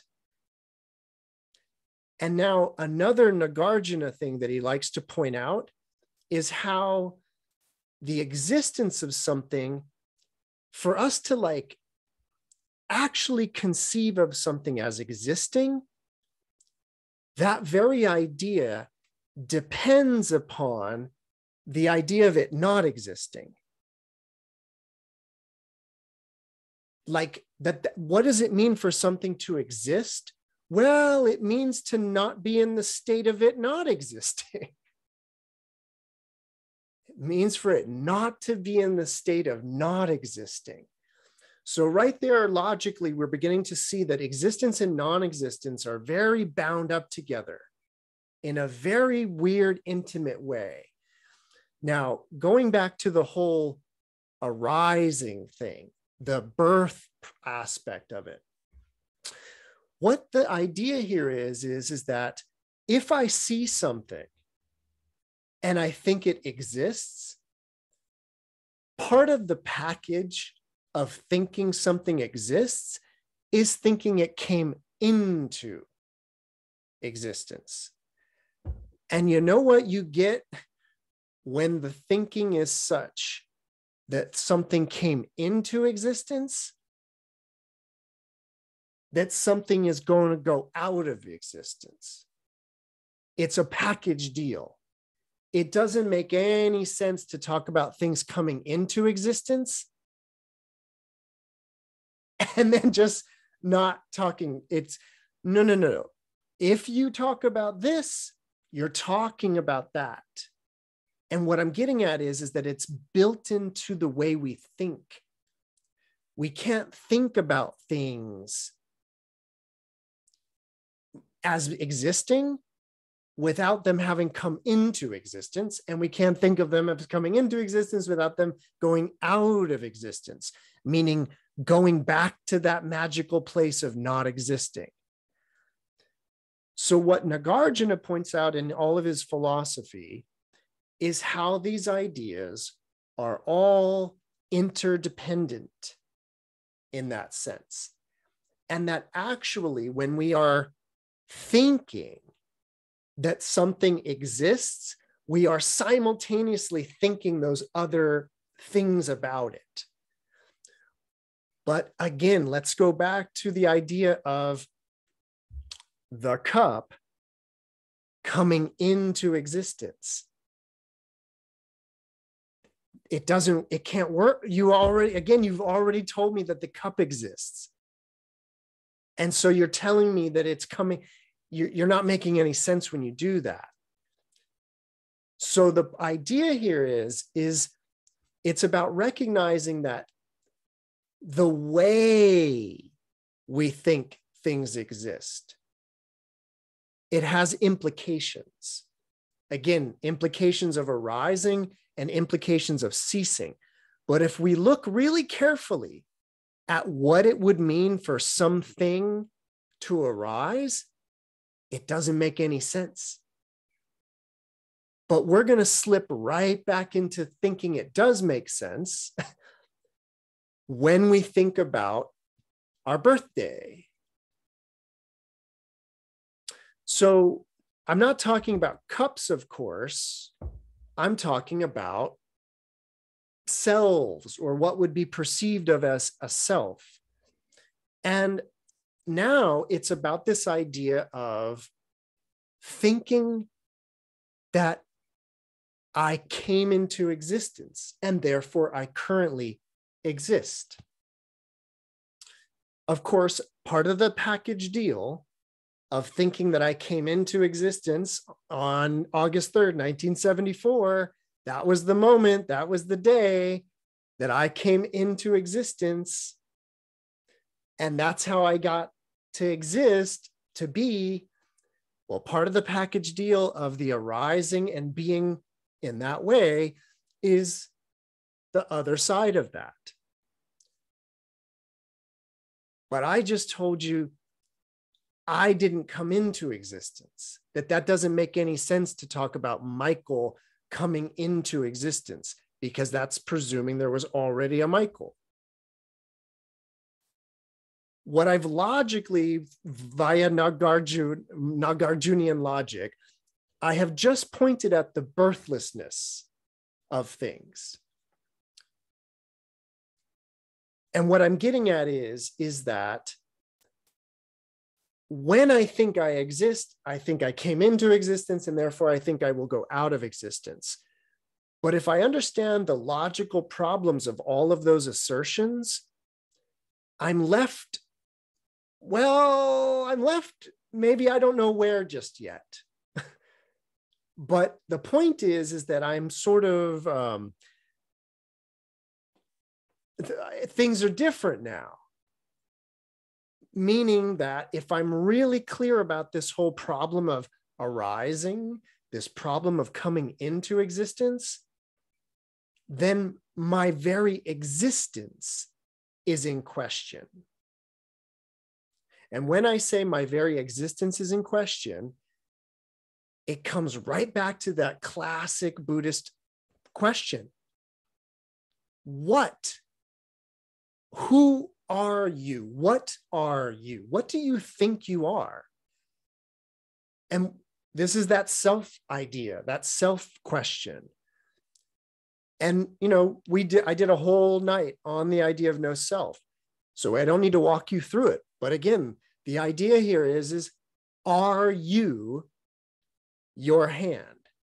S1: And now another Nagarjuna thing that he likes to point out is how the existence of something, for us to like actually conceive of something as existing, that very idea depends upon the idea of it not existing. Like that, what does it mean for something to exist? Well, it means to not be in the state of it not existing. It means for it not to be in the state of not existing. So right there, logically, we're beginning to see that existence and non-existence are very bound up together in a very weird, intimate way. Now, going back to the whole arising thing, the birth aspect of it, what the idea here is, is, is that if I see something and I think it exists, part of the package of thinking something exists is thinking it came into existence. And you know what you get when the thinking is such that something came into existence? That something is going to go out of existence. It's a package deal. It doesn't make any sense to talk about things coming into existence and then just not talking. It's no, no, no, no. If you talk about this, you're talking about that. And what I'm getting at is, is that it's built into the way we think. We can't think about things as existing without them having come into existence. And we can't think of them as coming into existence without them going out of existence, meaning going back to that magical place of not existing. So what Nagarjuna points out in all of his philosophy is how these ideas are all interdependent in that sense. And that actually, when we are thinking that something exists, we are simultaneously thinking those other things about it. But again, let's go back to the idea of the cup coming into existence. It doesn't, it can't work. You already, again, you've already told me that the cup exists. And so you're telling me that it's coming, you're not making any sense when you do that. So the idea here is, is it's about recognizing that the way we think things exist, it has implications. Again, implications of arising and implications of ceasing. But if we look really carefully at what it would mean for something to arise, it doesn't make any sense. But we're going to slip right back into thinking it does make sense when we think about our birthday. So I'm not talking about cups, of course. I'm talking about selves, or what would be perceived of as a self. And now it's about this idea of thinking that I came into existence and therefore I currently exist. Of course, part of the package deal of thinking that I came into existence on August third, nineteen seventy-four, that was the moment, that was the day that I came into existence. And that's how I got to exist, to be. Well, part of the package deal of the arising and being in that way is the other side of that. But I just told you I didn't come into existence, that that doesn't make any sense to talk about Michael coming into existence. because that's presuming there was already a Michael. What I've logically, via Nagarjun, Nagarjunian logic, I have just pointed at the birthlessness of things. And what I'm getting at is, is that when I think I exist, I think I came into existence, and therefore I think I will go out of existence. But if I understand the logical problems of all of those assertions, I'm left, well, I'm left, maybe I don't know where just yet. But the point is, is that I'm sort of, um, th- things are different now. Meaning that if I'm really clear about this whole problem of arising, this problem of coming into existence, then my very existence is in question. And when I say my very existence is in question, it comes right back to that classic Buddhist question. What? Who are you? What are you? What do you think you are? And this is that self idea, that self question. And, you know, we did, I did a whole night on the idea of no self. So I don't need to walk you through it. But again, the idea here is, is are you your hand?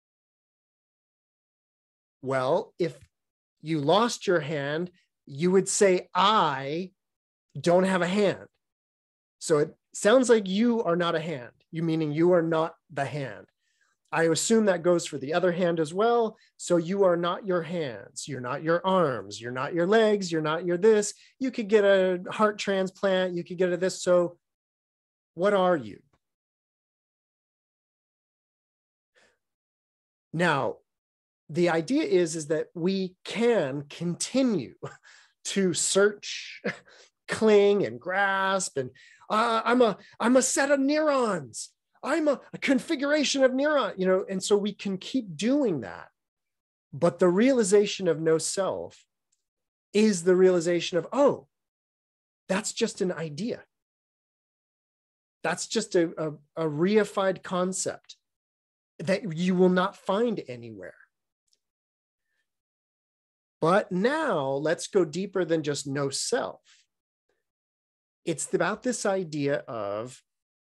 S1: Well, if you lost your hand, you would say, I don't have a hand. So it sounds like you are not a hand. You meaning you are not the hand. I assume that goes for the other hand as well. So you are not your hands. You're not your arms. You're not your legs. You're not your this. You could get a heart transplant. You could get a this. So what are you? Now, the idea is, is that we can continue to search, cling and grasp, and uh, I'm a I'm a set of neurons. I'm a, a configuration of neuron, you know, and so we can keep doing that. But the realization of no self is the realization of, oh, that's just an idea. That's just a, a, a reified concept that you will not find anywhere. But now let's go deeper than just no self. It's about this idea of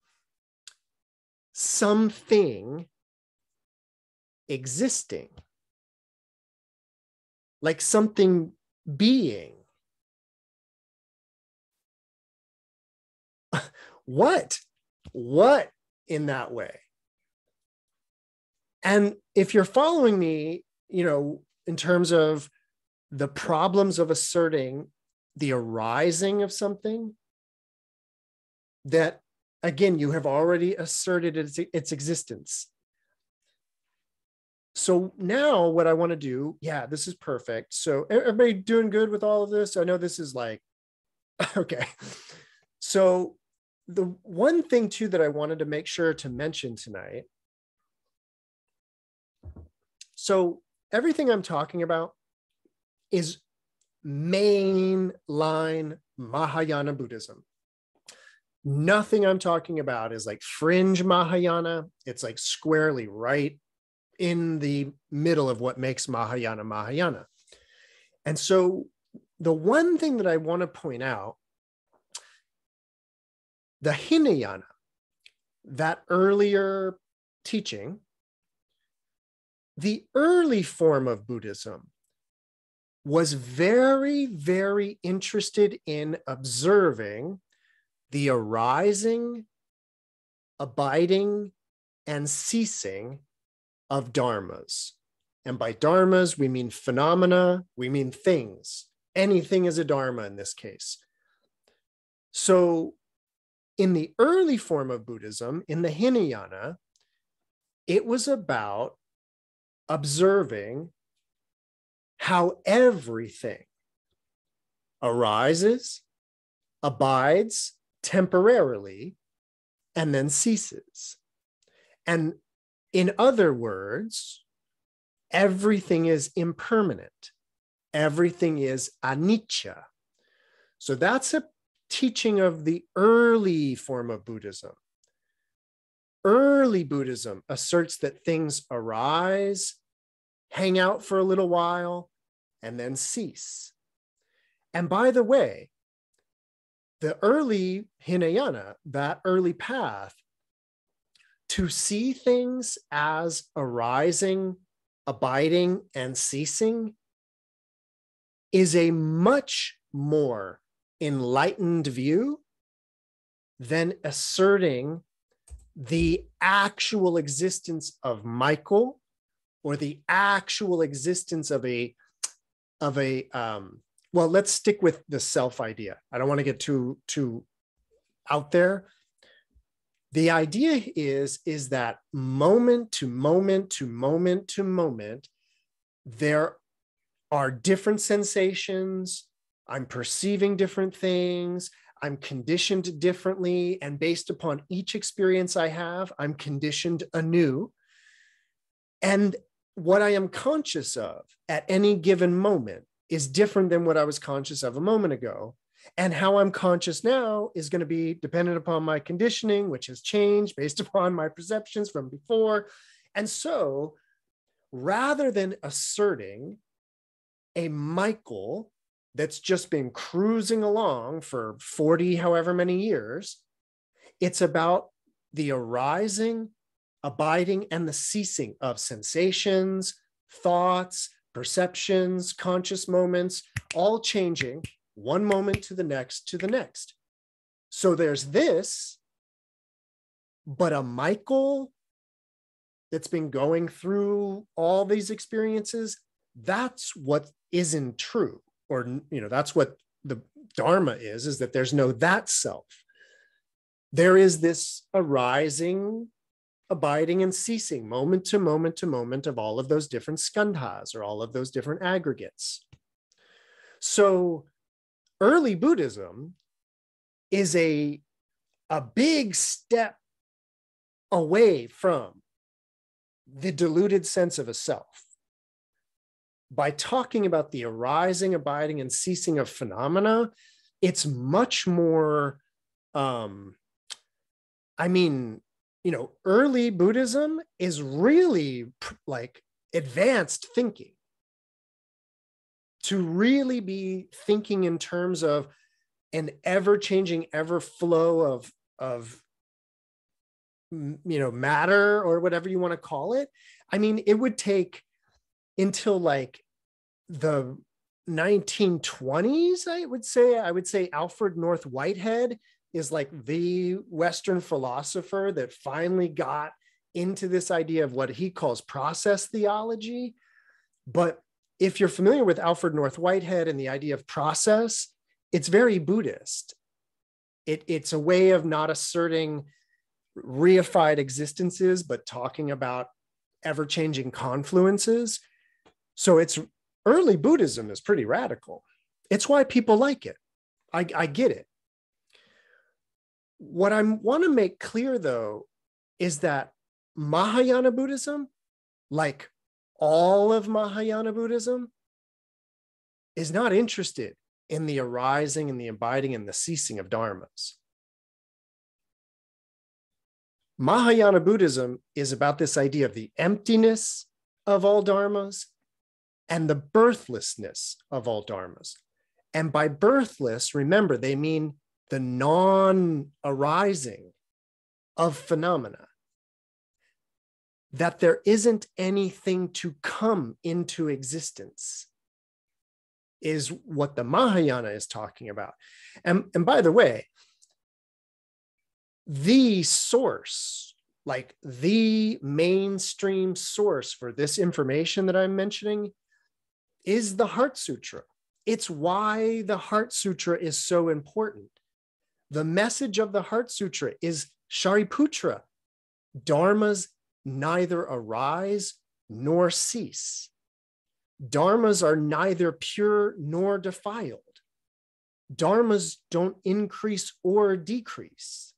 S1: something existing, like something being. What? What in that way? And if you're following me, you know, in terms of the problems of asserting the arising of something, that again, you have already asserted its, its existence. So now what I want to do, yeah, this is perfect. So everybody doing good with all of this? I know this is like, okay. So the one thing too that I wanted to make sure to mention tonight, so everything I'm talking about is mainline Mahayana Buddhism. Nothing I'm talking about is like fringe Mahayana. It's like squarely right in the middle of what makes Mahayana Mahayana. And so the one thing that I want to point out, the Hinayana, that earlier teaching, the early form of Buddhism was very, very interested in observing the arising, abiding, and ceasing of dharmas. And by dharmas, we mean phenomena, we mean things. Anything is a dharma in this case. So in the early form of Buddhism, in the Hinayana, it was about observing how everything arises, abides temporarily, and then ceases. And in other words, everything is impermanent. Everything is anicca. So that's a teaching of the early form of Buddhism. Early Buddhism asserts that things arise, hang out for a little while, and then cease. And by the way, the early Hinayana, that early path, to see things as arising, abiding, and ceasing is a much more enlightened view than asserting the actual existence of Michael or the actual existence of a, of a, um, well, let's stick with the self idea. I don't want to get too, too out there. The idea is, is that moment to moment to moment to moment, there are different sensations. I'm perceiving different things. I'm conditioned differently. And based upon each experience I have, I'm conditioned anew. And what I am conscious of at any given moment is different than what I was conscious of a moment ago. And how I'm conscious now is going to be dependent upon my conditioning, which has changed based upon my perceptions from before. And so rather than asserting a Michael that's just been cruising along for forty, however many years, it's about the arising, abiding, and the ceasing of sensations, thoughts, perceptions, conscious moments, all changing one moment to the next to the next. So there's this, but a Michael that's been going through all these experiences, that's what isn't true. Or, you know, that's what the Dharma is, is that there's no that self. There is this arising, abiding, and ceasing moment to moment to moment of all of those different skandhas or all of those different aggregates. So early Buddhism is a, a big step away from the diluted sense of a self. By talking about the arising, abiding, and ceasing of phenomena, it's much more, um, I mean, you know, early Buddhism is really like advanced thinking. To really be thinking in terms of an ever-changing, ever flow of, of, you know, matter or whatever you want to call it. I mean, it would take until like the nineteen twenties, I would say. I would say Alfred North Whitehead is like the Western philosopher that finally got into this idea of what he calls process theology. But if you're familiar with Alfred North Whitehead and the idea of process, it's very Buddhist. It, it's a way of not asserting reified existences, but talking about ever-changing confluences. So it's early Buddhism is pretty radical. It's why people like it. I, I get it. What I want to make clear, though, is that Mahayana Buddhism, like all of Mahayana Buddhism, is not interested in the arising and the abiding and the ceasing of dharmas. Mahayana Buddhism is about this idea of the emptiness of all dharmas and the birthlessness of all dharmas. And by birthless, remember, they mean the non-arising of phenomena. That there isn't anything to come into existence is what the Mahayana is talking about. And, and by the way, the source, like the mainstream source for this information that I'm mentioning is the Heart Sutra. It's why the Heart Sutra is so important. The message of the Heart Sutra is Shariputra, dharmas neither arise nor cease. Dharmas are neither pure nor defiled. Dharmas don't increase or decrease.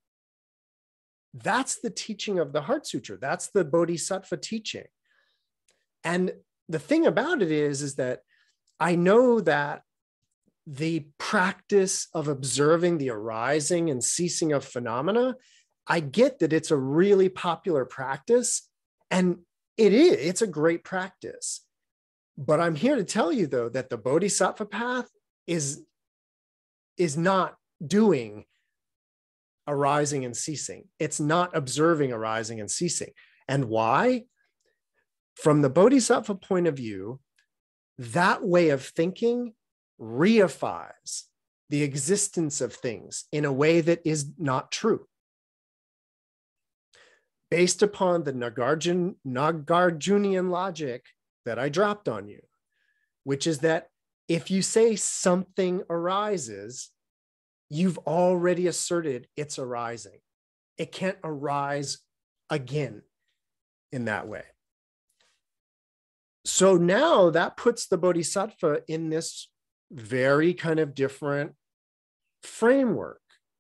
S1: That's the teaching of the Heart Sutra. That's the Bodhisattva teaching. And the thing about it is, is that I know that the practice of observing the arising and ceasing of phenomena, I get that it's a really popular practice, and it is, it's a great practice. But I'm here to tell you, though, that the Bodhisattva path is, is not doing arising and ceasing. It's not observing arising and ceasing. And why? From the Bodhisattva point of view, that way of thinking reifies the existence of things in a way that is not true. Based upon the Nagarjun, Nagarjunian logic that I dropped on you, which is that if you say something arises, you've already asserted it's arising. It can't arise again in that way. So now that puts the Bodhisattva in this very kind of different framework.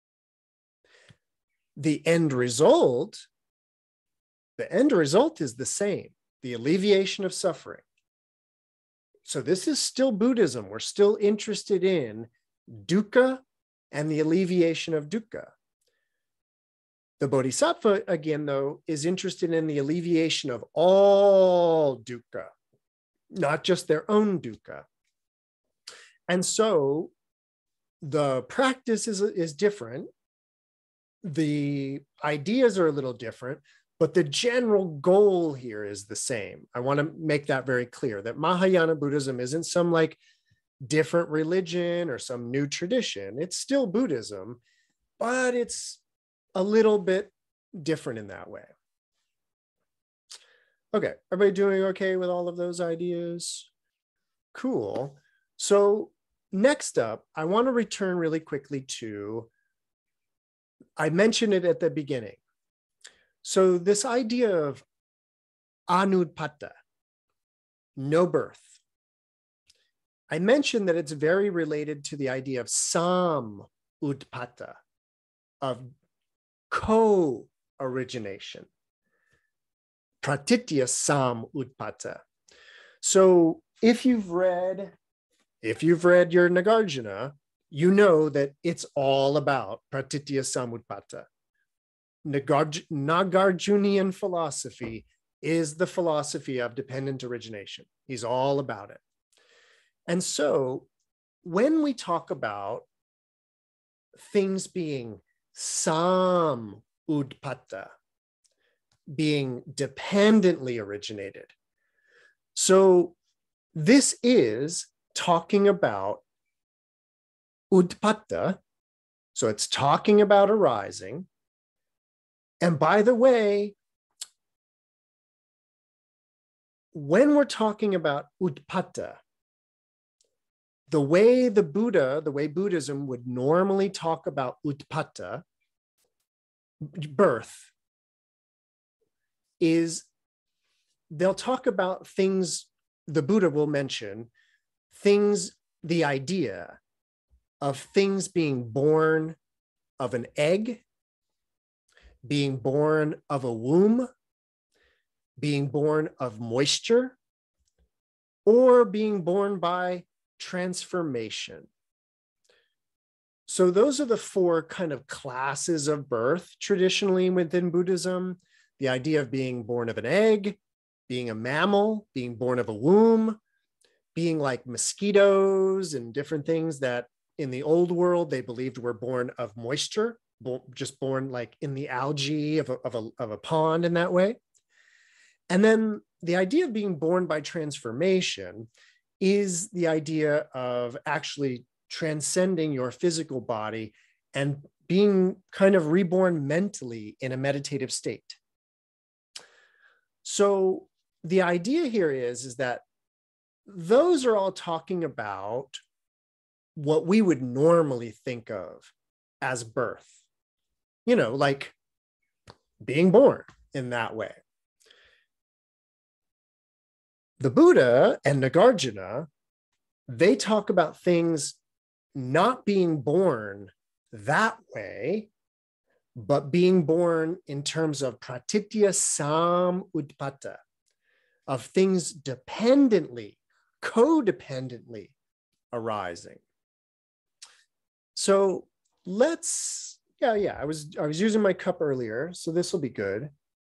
S1: The end result, the end result is the same, the alleviation of suffering. So this is still Buddhism. We're still interested in dukkha and the alleviation of dukkha. The Bodhisattva, again, though, is interested in the alleviation of all dukkha, not just their own dukkha. And so the practice is, is different. The ideas are a little different, but the general goal here is the same. I want to make that very clear, that Mahayana Buddhism isn't some like different religion or some new tradition. It's still Buddhism, but it's a little bit different in that way. Okay, everybody doing okay with all of those ideas? Cool. So next up, I want to return really quickly to, I mentioned it at the beginning. So this idea of Anutpāda, no birth. I mentioned that it's very related to the idea of sam-utpāda, of co-origination. Pratitya sam-utpāda. So if you've read, if you've read your Nagarjuna, you know that it's all about pratitya sam-utpāda. Nagarj- Nagarjunian philosophy is the philosophy of dependent origination. He's all about it. And so when we talk about things being sam-utpāda, being dependently originated, so this is talking about utpāda, so it's talking about arising. And by the way, when we're talking about utpāda, the way the Buddha, the way Buddhism would normally talk about utpāda, birth, is they'll talk about things, the Buddha will mention things, the idea of things being born of an egg, being born of a womb, being born of moisture, or being born by transformation. So those are the four kind of classes of birth traditionally within Buddhism. The idea of being born of an egg, being a mammal, being born of a womb, being like mosquitoes and different things that in the old world they believed were born of moisture, just born like in the algae of a, of a, of a pond in that way. And then the idea of being born by transformation is the idea of actually transcending your physical body and being kind of reborn mentally in a meditative state. So the idea here is, is that those are all talking about what we would normally think of as birth, you know, like being born in that way. The Buddha and Nagarjuna, they talk about things not being born that way, but being born in terms of pratitya sam-utpāda, of things dependently, codependently arising. So let's, yeah, yeah, I was, I was using my cup earlier, so this will be good.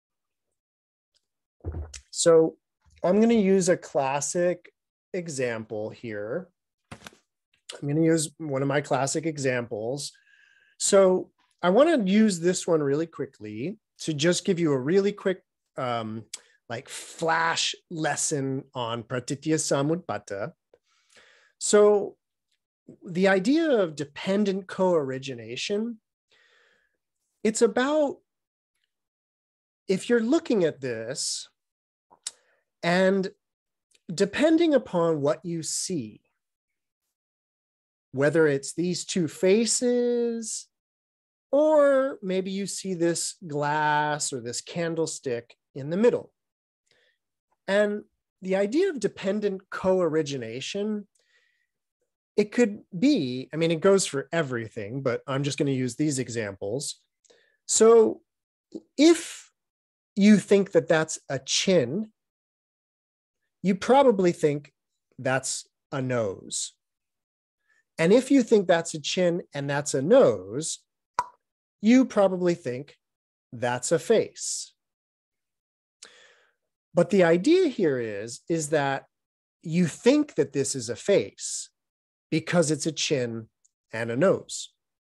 S1: So I'm going to use a classic example here. I'm going to use one of my classic examples. So I want to use this one really quickly to just give you a really quick um, like flash lesson on pratitya samutpata. So the idea of dependent co-origination, it's about, if you're looking at this and depending upon what you see, whether it's these two faces, or maybe you see this glass or this candlestick in the middle. And the idea of dependent co-origination, it could be, I mean, it goes for everything, but I'm just going to use these examples. So if you think that that's a chin, you probably think that's a nose. And if you think that's a chin and that's a nose, you probably think that's a face. But the idea here is, is that you think that this is a face because it's a chin and a nose.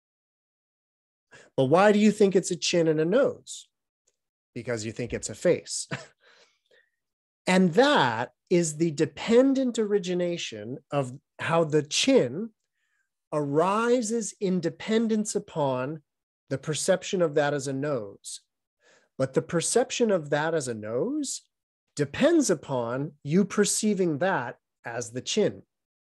S1: But why do you think it's a chin and a nose? Because you think it's a face. And that is the dependent origination of how the chin arises in dependence upon the perception of that as a nose. But the perception of that as a nose depends upon you perceiving that as the chin.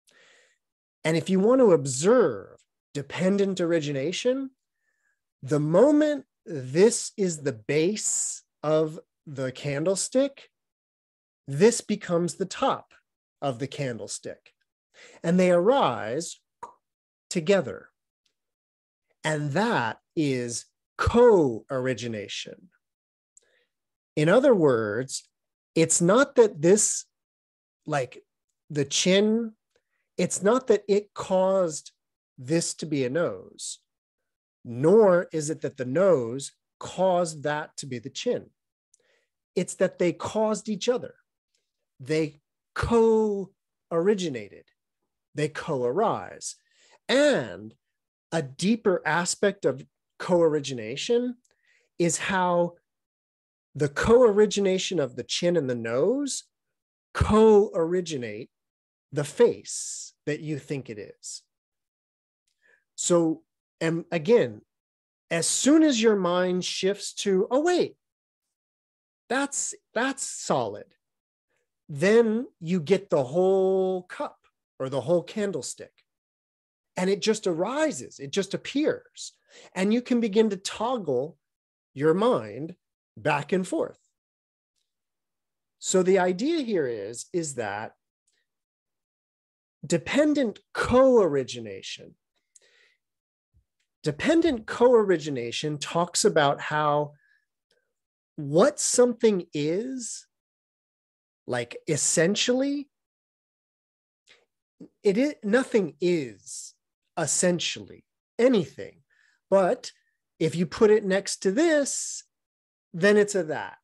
S1: And if you want to observe dependent origination, the moment this is the base of the candlestick, this becomes the top of the candlestick. And they arise together. And that is co-origination. In other words, it's not that this, like the chin, it's not that it caused this to be a nose, nor is it that the nose caused that to be the chin. It's that they caused each other. They co-originated. They co-arise. And a deeper aspect of co-origination is how the co-origination of the chin and the nose co-originate the face that you think it is. So, and again, as soon as your mind shifts to, oh, wait, that's, that's solid, then you get the whole cup or the whole candlestick. And it just arises, it just appears. And you can begin to toggle your mind back and forth. So the idea here is, is that dependent co-origination, dependent co-origination talks about how what something is, like essentially, it is, nothing is essentially anything. But if you put it next to this, then it's a that.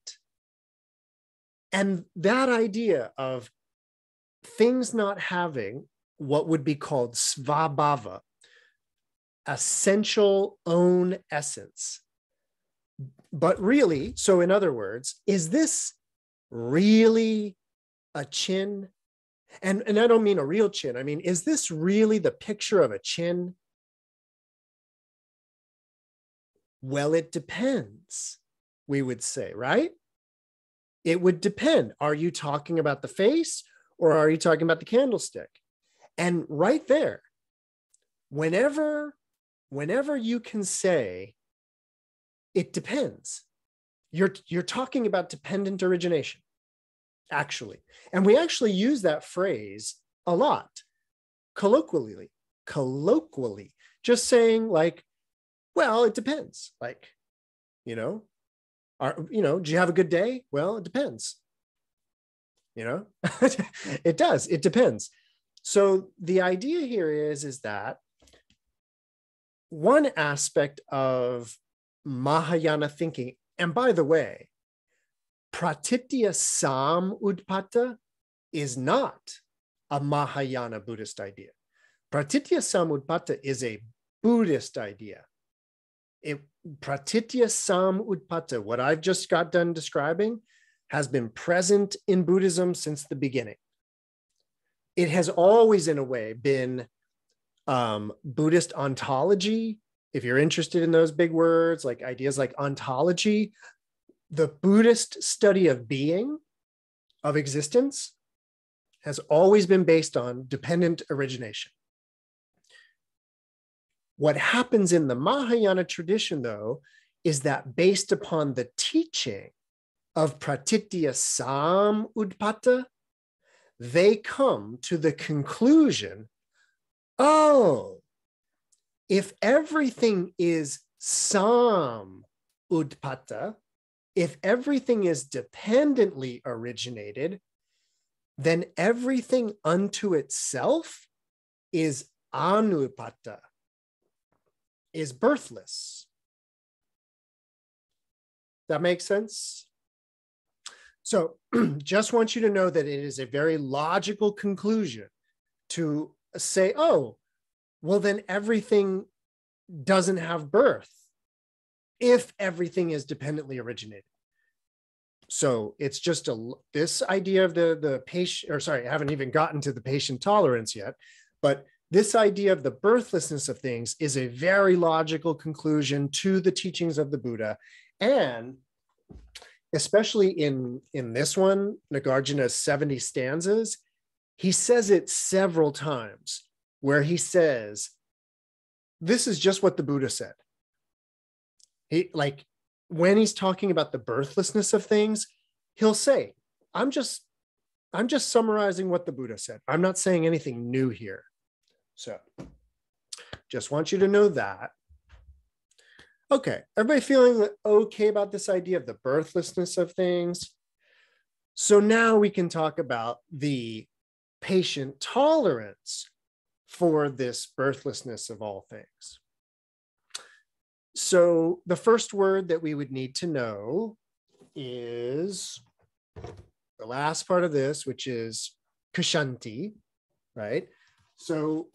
S1: And that idea of things not having what would be called svabhava, essential own essence. But really, so in other words, is this really a chin? And, and I don't mean a real chin. I mean, is this really the picture of a chin? Well, it depends, we would say, right? It would depend. Are you talking about the face or are you talking about the candlestick? And right there, whenever, whenever you can say, it depends, you're, you're talking about dependent origination, actually. And we actually use that phrase a lot, colloquially, colloquially, just saying like, well, it depends. Like, you know, are, you know, do you have a good day? Well, it depends. you know? It does, it depends. So the idea here is, is that one aspect of Mahayana thinking, and by the way, Pratitya Sam Udpata is not a Mahayana Buddhist idea. Pratitya Sam Udpata is a Buddhist idea. It, Pratitya Sam Udpata, what I've just got done describing, has been present in Buddhism since the beginning. It has always, in a way, been um, Buddhist ontology. If you're interested in those big words, like ideas like ontology, the Buddhist study of being, of existence, has always been based on dependent origination. What happens in the Mahayana tradition, though, is that based upon the teaching of Pratitya Sam Udpata, they come to the conclusion, oh, if everything is Sam Udpata, if everything is dependently originated, then everything unto itself is Anutpāda, is birthless. That makes sense? So just want you to know that it is a very logical conclusion to say, oh, well, then everything doesn't have birth if everything is dependently originated. So it's just a, this idea of the, the patient, or sorry, I haven't even gotten to the patient tolerance yet, but this idea of the birthlessness of things is a very logical conclusion to the teachings of the Buddha. And especially in, in this one, Nagarjuna's seventy stanzas, he says it several times where he says, this is just what the Buddha said. He, like, when he's talking about the birthlessness of things, he'll say, I'm just, I'm just summarizing what the Buddha said. I'm not saying anything new here. So just want you to know that. Okay, everybody feeling okay about this idea of the birthlessness of things? So now we can talk about the patient tolerance for this birthlessness of all things. So the first word that we would need to know is the last part of this, which is kshanti, right? So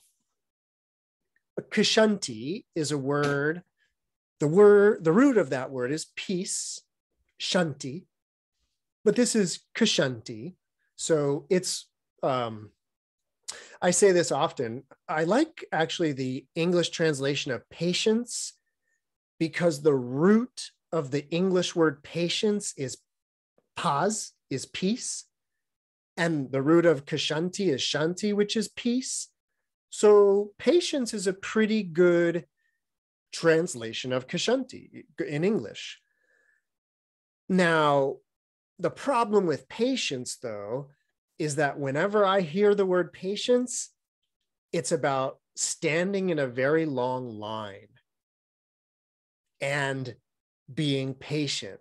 S1: kshanti is a word, the word, the root of that word is peace, shanti, but this is kshanti. So it's, um, I say this often, I like actually the English translation of patience, because the root of the English word patience is pas, is peace, and the root of kshanti is shanti, which is peace. So patience is a pretty good translation of kshanti in English. Now, the problem with patience, though, is that whenever I hear the word patience, it's about standing in a very long line and being patient.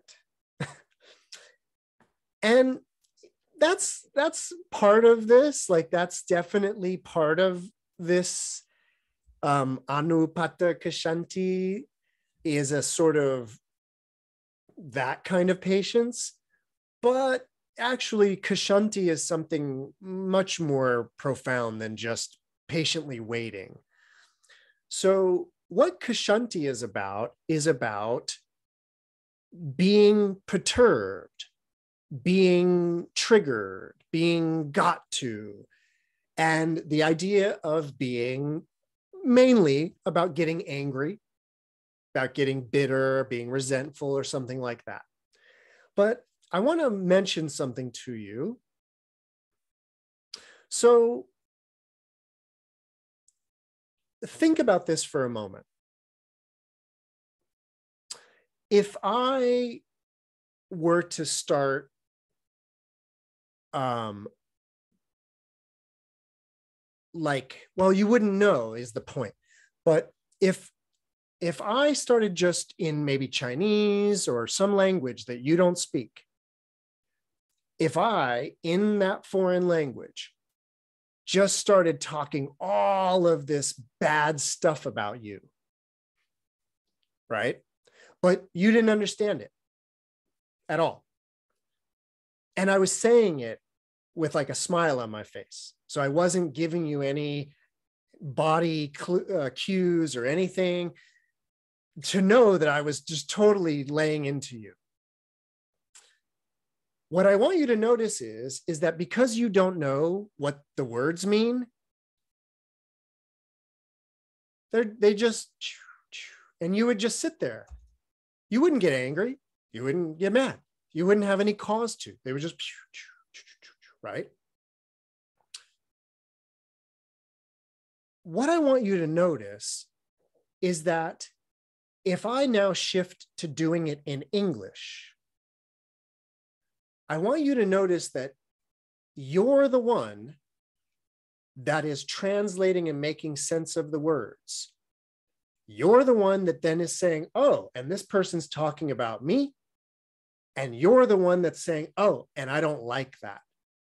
S1: And that's that's part of this, like that's definitely part of this. um Anutpāda kshanti is a sort of that kind of patience, but actually kshanti is something much more profound than just patiently waiting. So what kshanti is about is about being perturbed, being triggered, being got to, and the idea of being mainly about getting angry, about getting bitter, being resentful, or something like that. But I want to mention something to you. So think about this for a moment. If I were to start um, like, well, you wouldn't know is the point. But if if I started just in maybe Chinese or some language that you don't speak, if I, in that foreign language, just started talking all of this bad stuff about you, right? But you didn't understand it at all. And I was saying it with like a smile on my face. So I wasn't giving you any body cl- uh, cues or anything to know that I was just totally laying into you. What I want you to notice is, is that because you don't know what the words mean, they're, they just, and you would just sit there. You wouldn't get angry. You wouldn't get mad. You wouldn't have any cause to. They were just, right? What I want you to notice is that if I now shift to doing it in English, I want you to notice that you're the one that is translating and making sense of the words. You're the one that then is saying, oh, and this person's talking about me. And you're the one that's saying, oh, and I don't like that.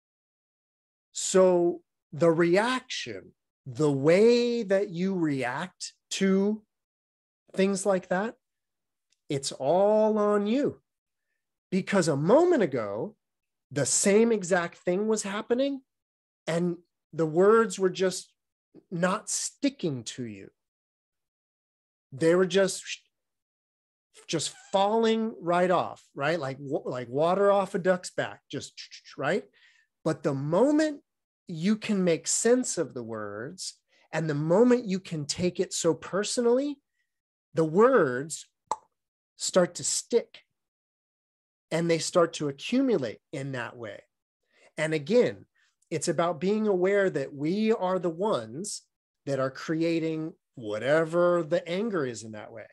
S1: So the reaction, the way that you react to things like that, it's all on you. Because a moment ago, the same exact thing was happening and the words were just not sticking to you. They were just, just falling right off, right? Like, like water off a duck's back, just right. But the moment you can make sense of the words and the moment you can take it so personally, the words start to stick. And they start to accumulate in that way. And again, it's about being aware that we are the ones that are creating whatever the anger is in that way.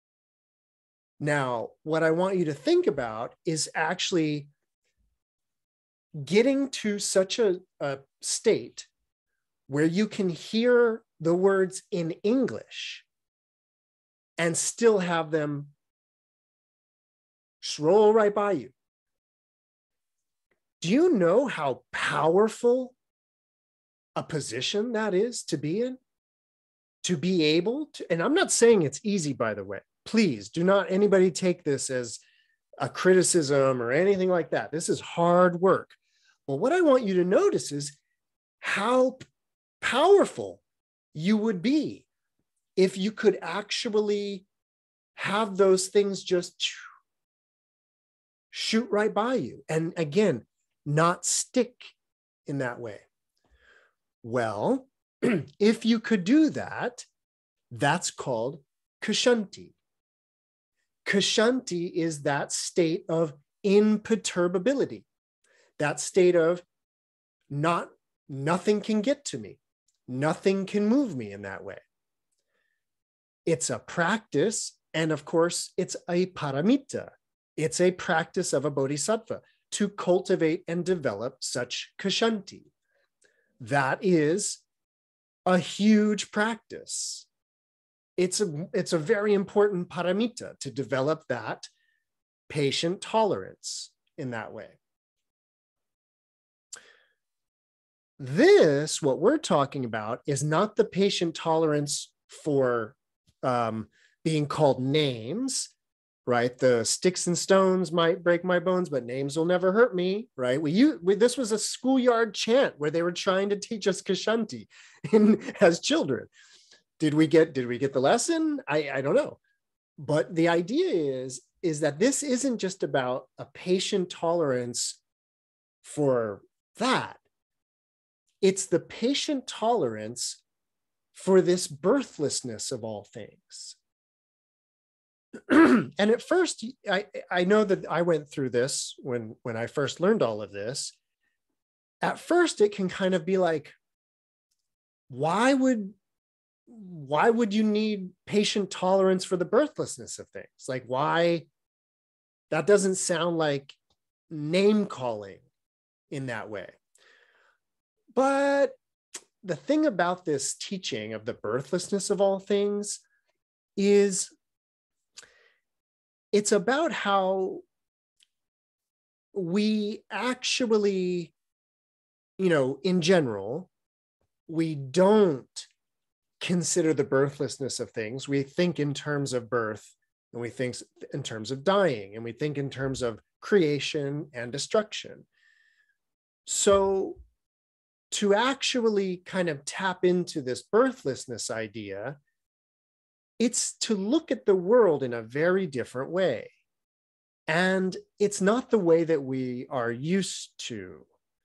S1: Now, what I want you to think about is actually getting to such a, a state where you can hear the words in English and still have them just roll right by you. Do you know how powerful a position that is to be in? To be able to, and I'm not saying it's easy, by the way. Please do not anybody take this as a criticism or anything like that. This is hard work. Well, what I want you to notice is how powerful you would be if you could actually have those things just shoot right by you. And again, not stick in that way. Well, if you could do that, that's called kshanti. Kshanti is that state of imperturbability, that state of not, nothing can get to me. Nothing can move me in that way. It's a practice. And of course, it's a paramita. It's a practice of a bodhisattva to cultivate and develop such kshanti. That is a huge practice. It's a, it's a very important paramita to develop that patient tolerance in that way. This, what we're talking about, is not the patient tolerance for um, being called names, right? The sticks and stones might break my bones, but names will never hurt me, right? We, you, we this was a schoolyard chant where they were trying to teach us kshanti in, as children. Did we get, did we get the lesson? I, I don't know. But the idea is, is that this isn't just about a patient tolerance for that. It's the patient tolerance for this birthlessness of all things. And at first, I, I know that I went through this when, when I first learned all of this. At first, it can kind of be like, why would, why would you need patient tolerance for the birthlessness of things? Like, why? That doesn't sound like name calling in that way. But the thing about this teaching of the birthlessness of all things is it's about how we actually, you know, in general, we don't consider the birthlessness of things. We think in terms of birth, and we think in terms of dying, and we think in terms of creation and destruction. So to actually kind of tap into this birthlessness idea, it's to look at the world in a very different way. And it's not the way that we are used to.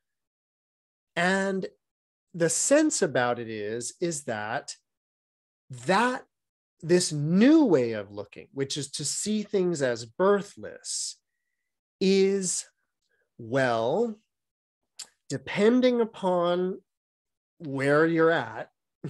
S1: And the sense about it is, is that, that this new way of looking, which is to see things as birthless, is, well, depending upon where you're at,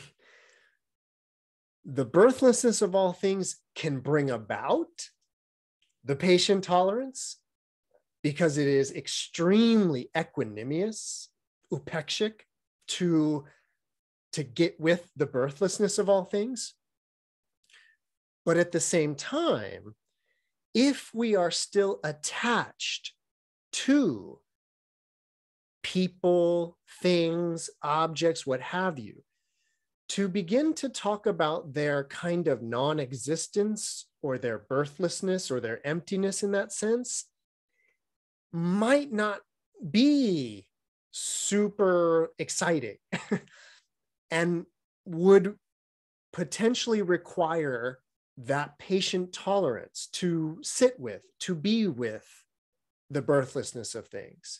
S1: the birthlessness of all things can bring about the patient tolerance because it is extremely equanimous, upekshik, to, to get with the birthlessness of all things. But at the same time, if we are still attached to people, things, objects, what have you, to begin to talk about their kind of non-existence or their birthlessness or their emptiness in that sense might not be super exciting and would potentially require that patient tolerance to sit with, to be with the birthlessness of things.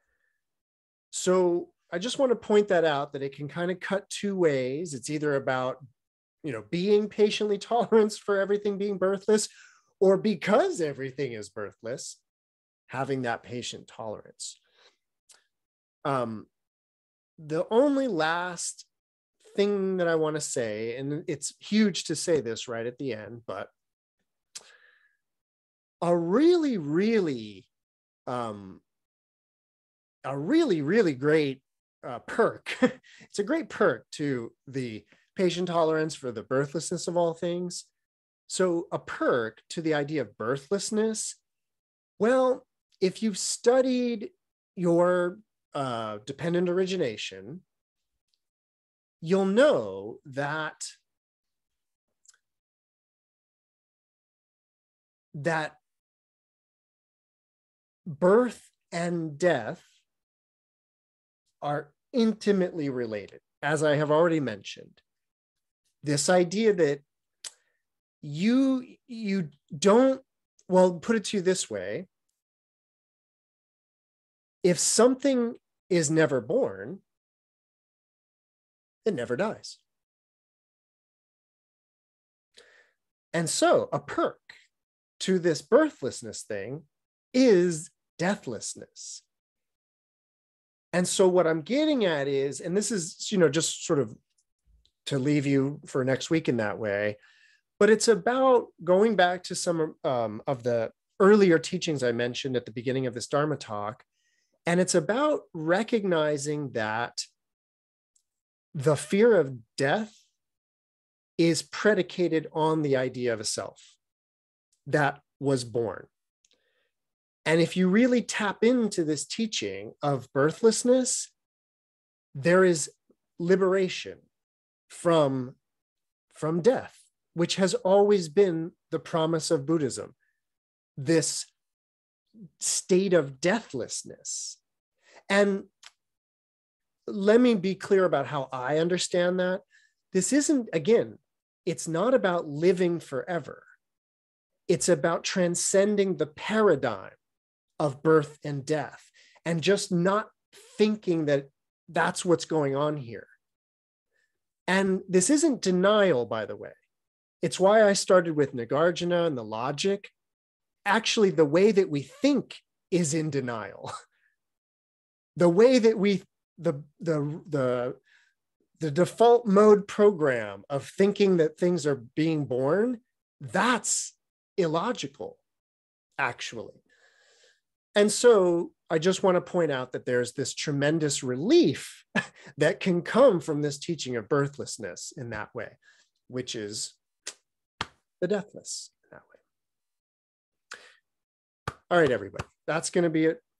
S1: So I just want to point that out, that it can kind of cut two ways. It's either about, you know, being patiently tolerant for everything being birthless, or because everything is birthless, having that patient tolerance. Um, the only last thing that I want to say, and it's huge to say this right at the end, but a really, really, um, a really, really great uh, perk. It's a great perk to the patient tolerance for the birthlessness of all things. So a perk to the idea of birthlessness, well, if you've studied your uh, dependent origination, you'll know that that birth and death are intimately related, as I have already mentioned. This idea that you you don't, well, put it to you this way: if something is never born, it never dies. And so a perk to this birthlessness thing is deathlessness. And so what I'm getting at is, and this is, you know, just sort of to leave you for next week in that way, but it's about going back to some um, of the earlier teachings I mentioned at the beginning of this Dharma talk. And it's about recognizing that the fear of death is predicated on the idea of a self that was born. And if you really tap into this teaching of birthlessness, there is liberation from, from death, which has always been the promise of Buddhism, this state of deathlessness. And let me be clear about how I understand that. This isn't, again, it's not about living forever. It's about transcending the paradigm of birth and death and just not thinking that that's what's going on here. And this isn't denial, by the way. It's why I started with Nagarjuna and the logic. Actually, the way that we think is in denial. The way that we, the, the, the, the default mode program of thinking that things are being born, that's illogical, actually. And so I just want to point out that there's this tremendous relief that can come from this teaching of birthlessness in that way, which is the deathless in that way. All right, everybody, that's going to be it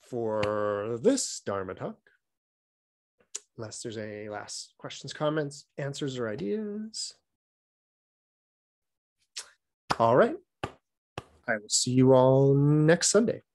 S1: for this Dharma talk. Unless there's any last questions, comments, answers, or ideas. All right. I will see you all next Sunday.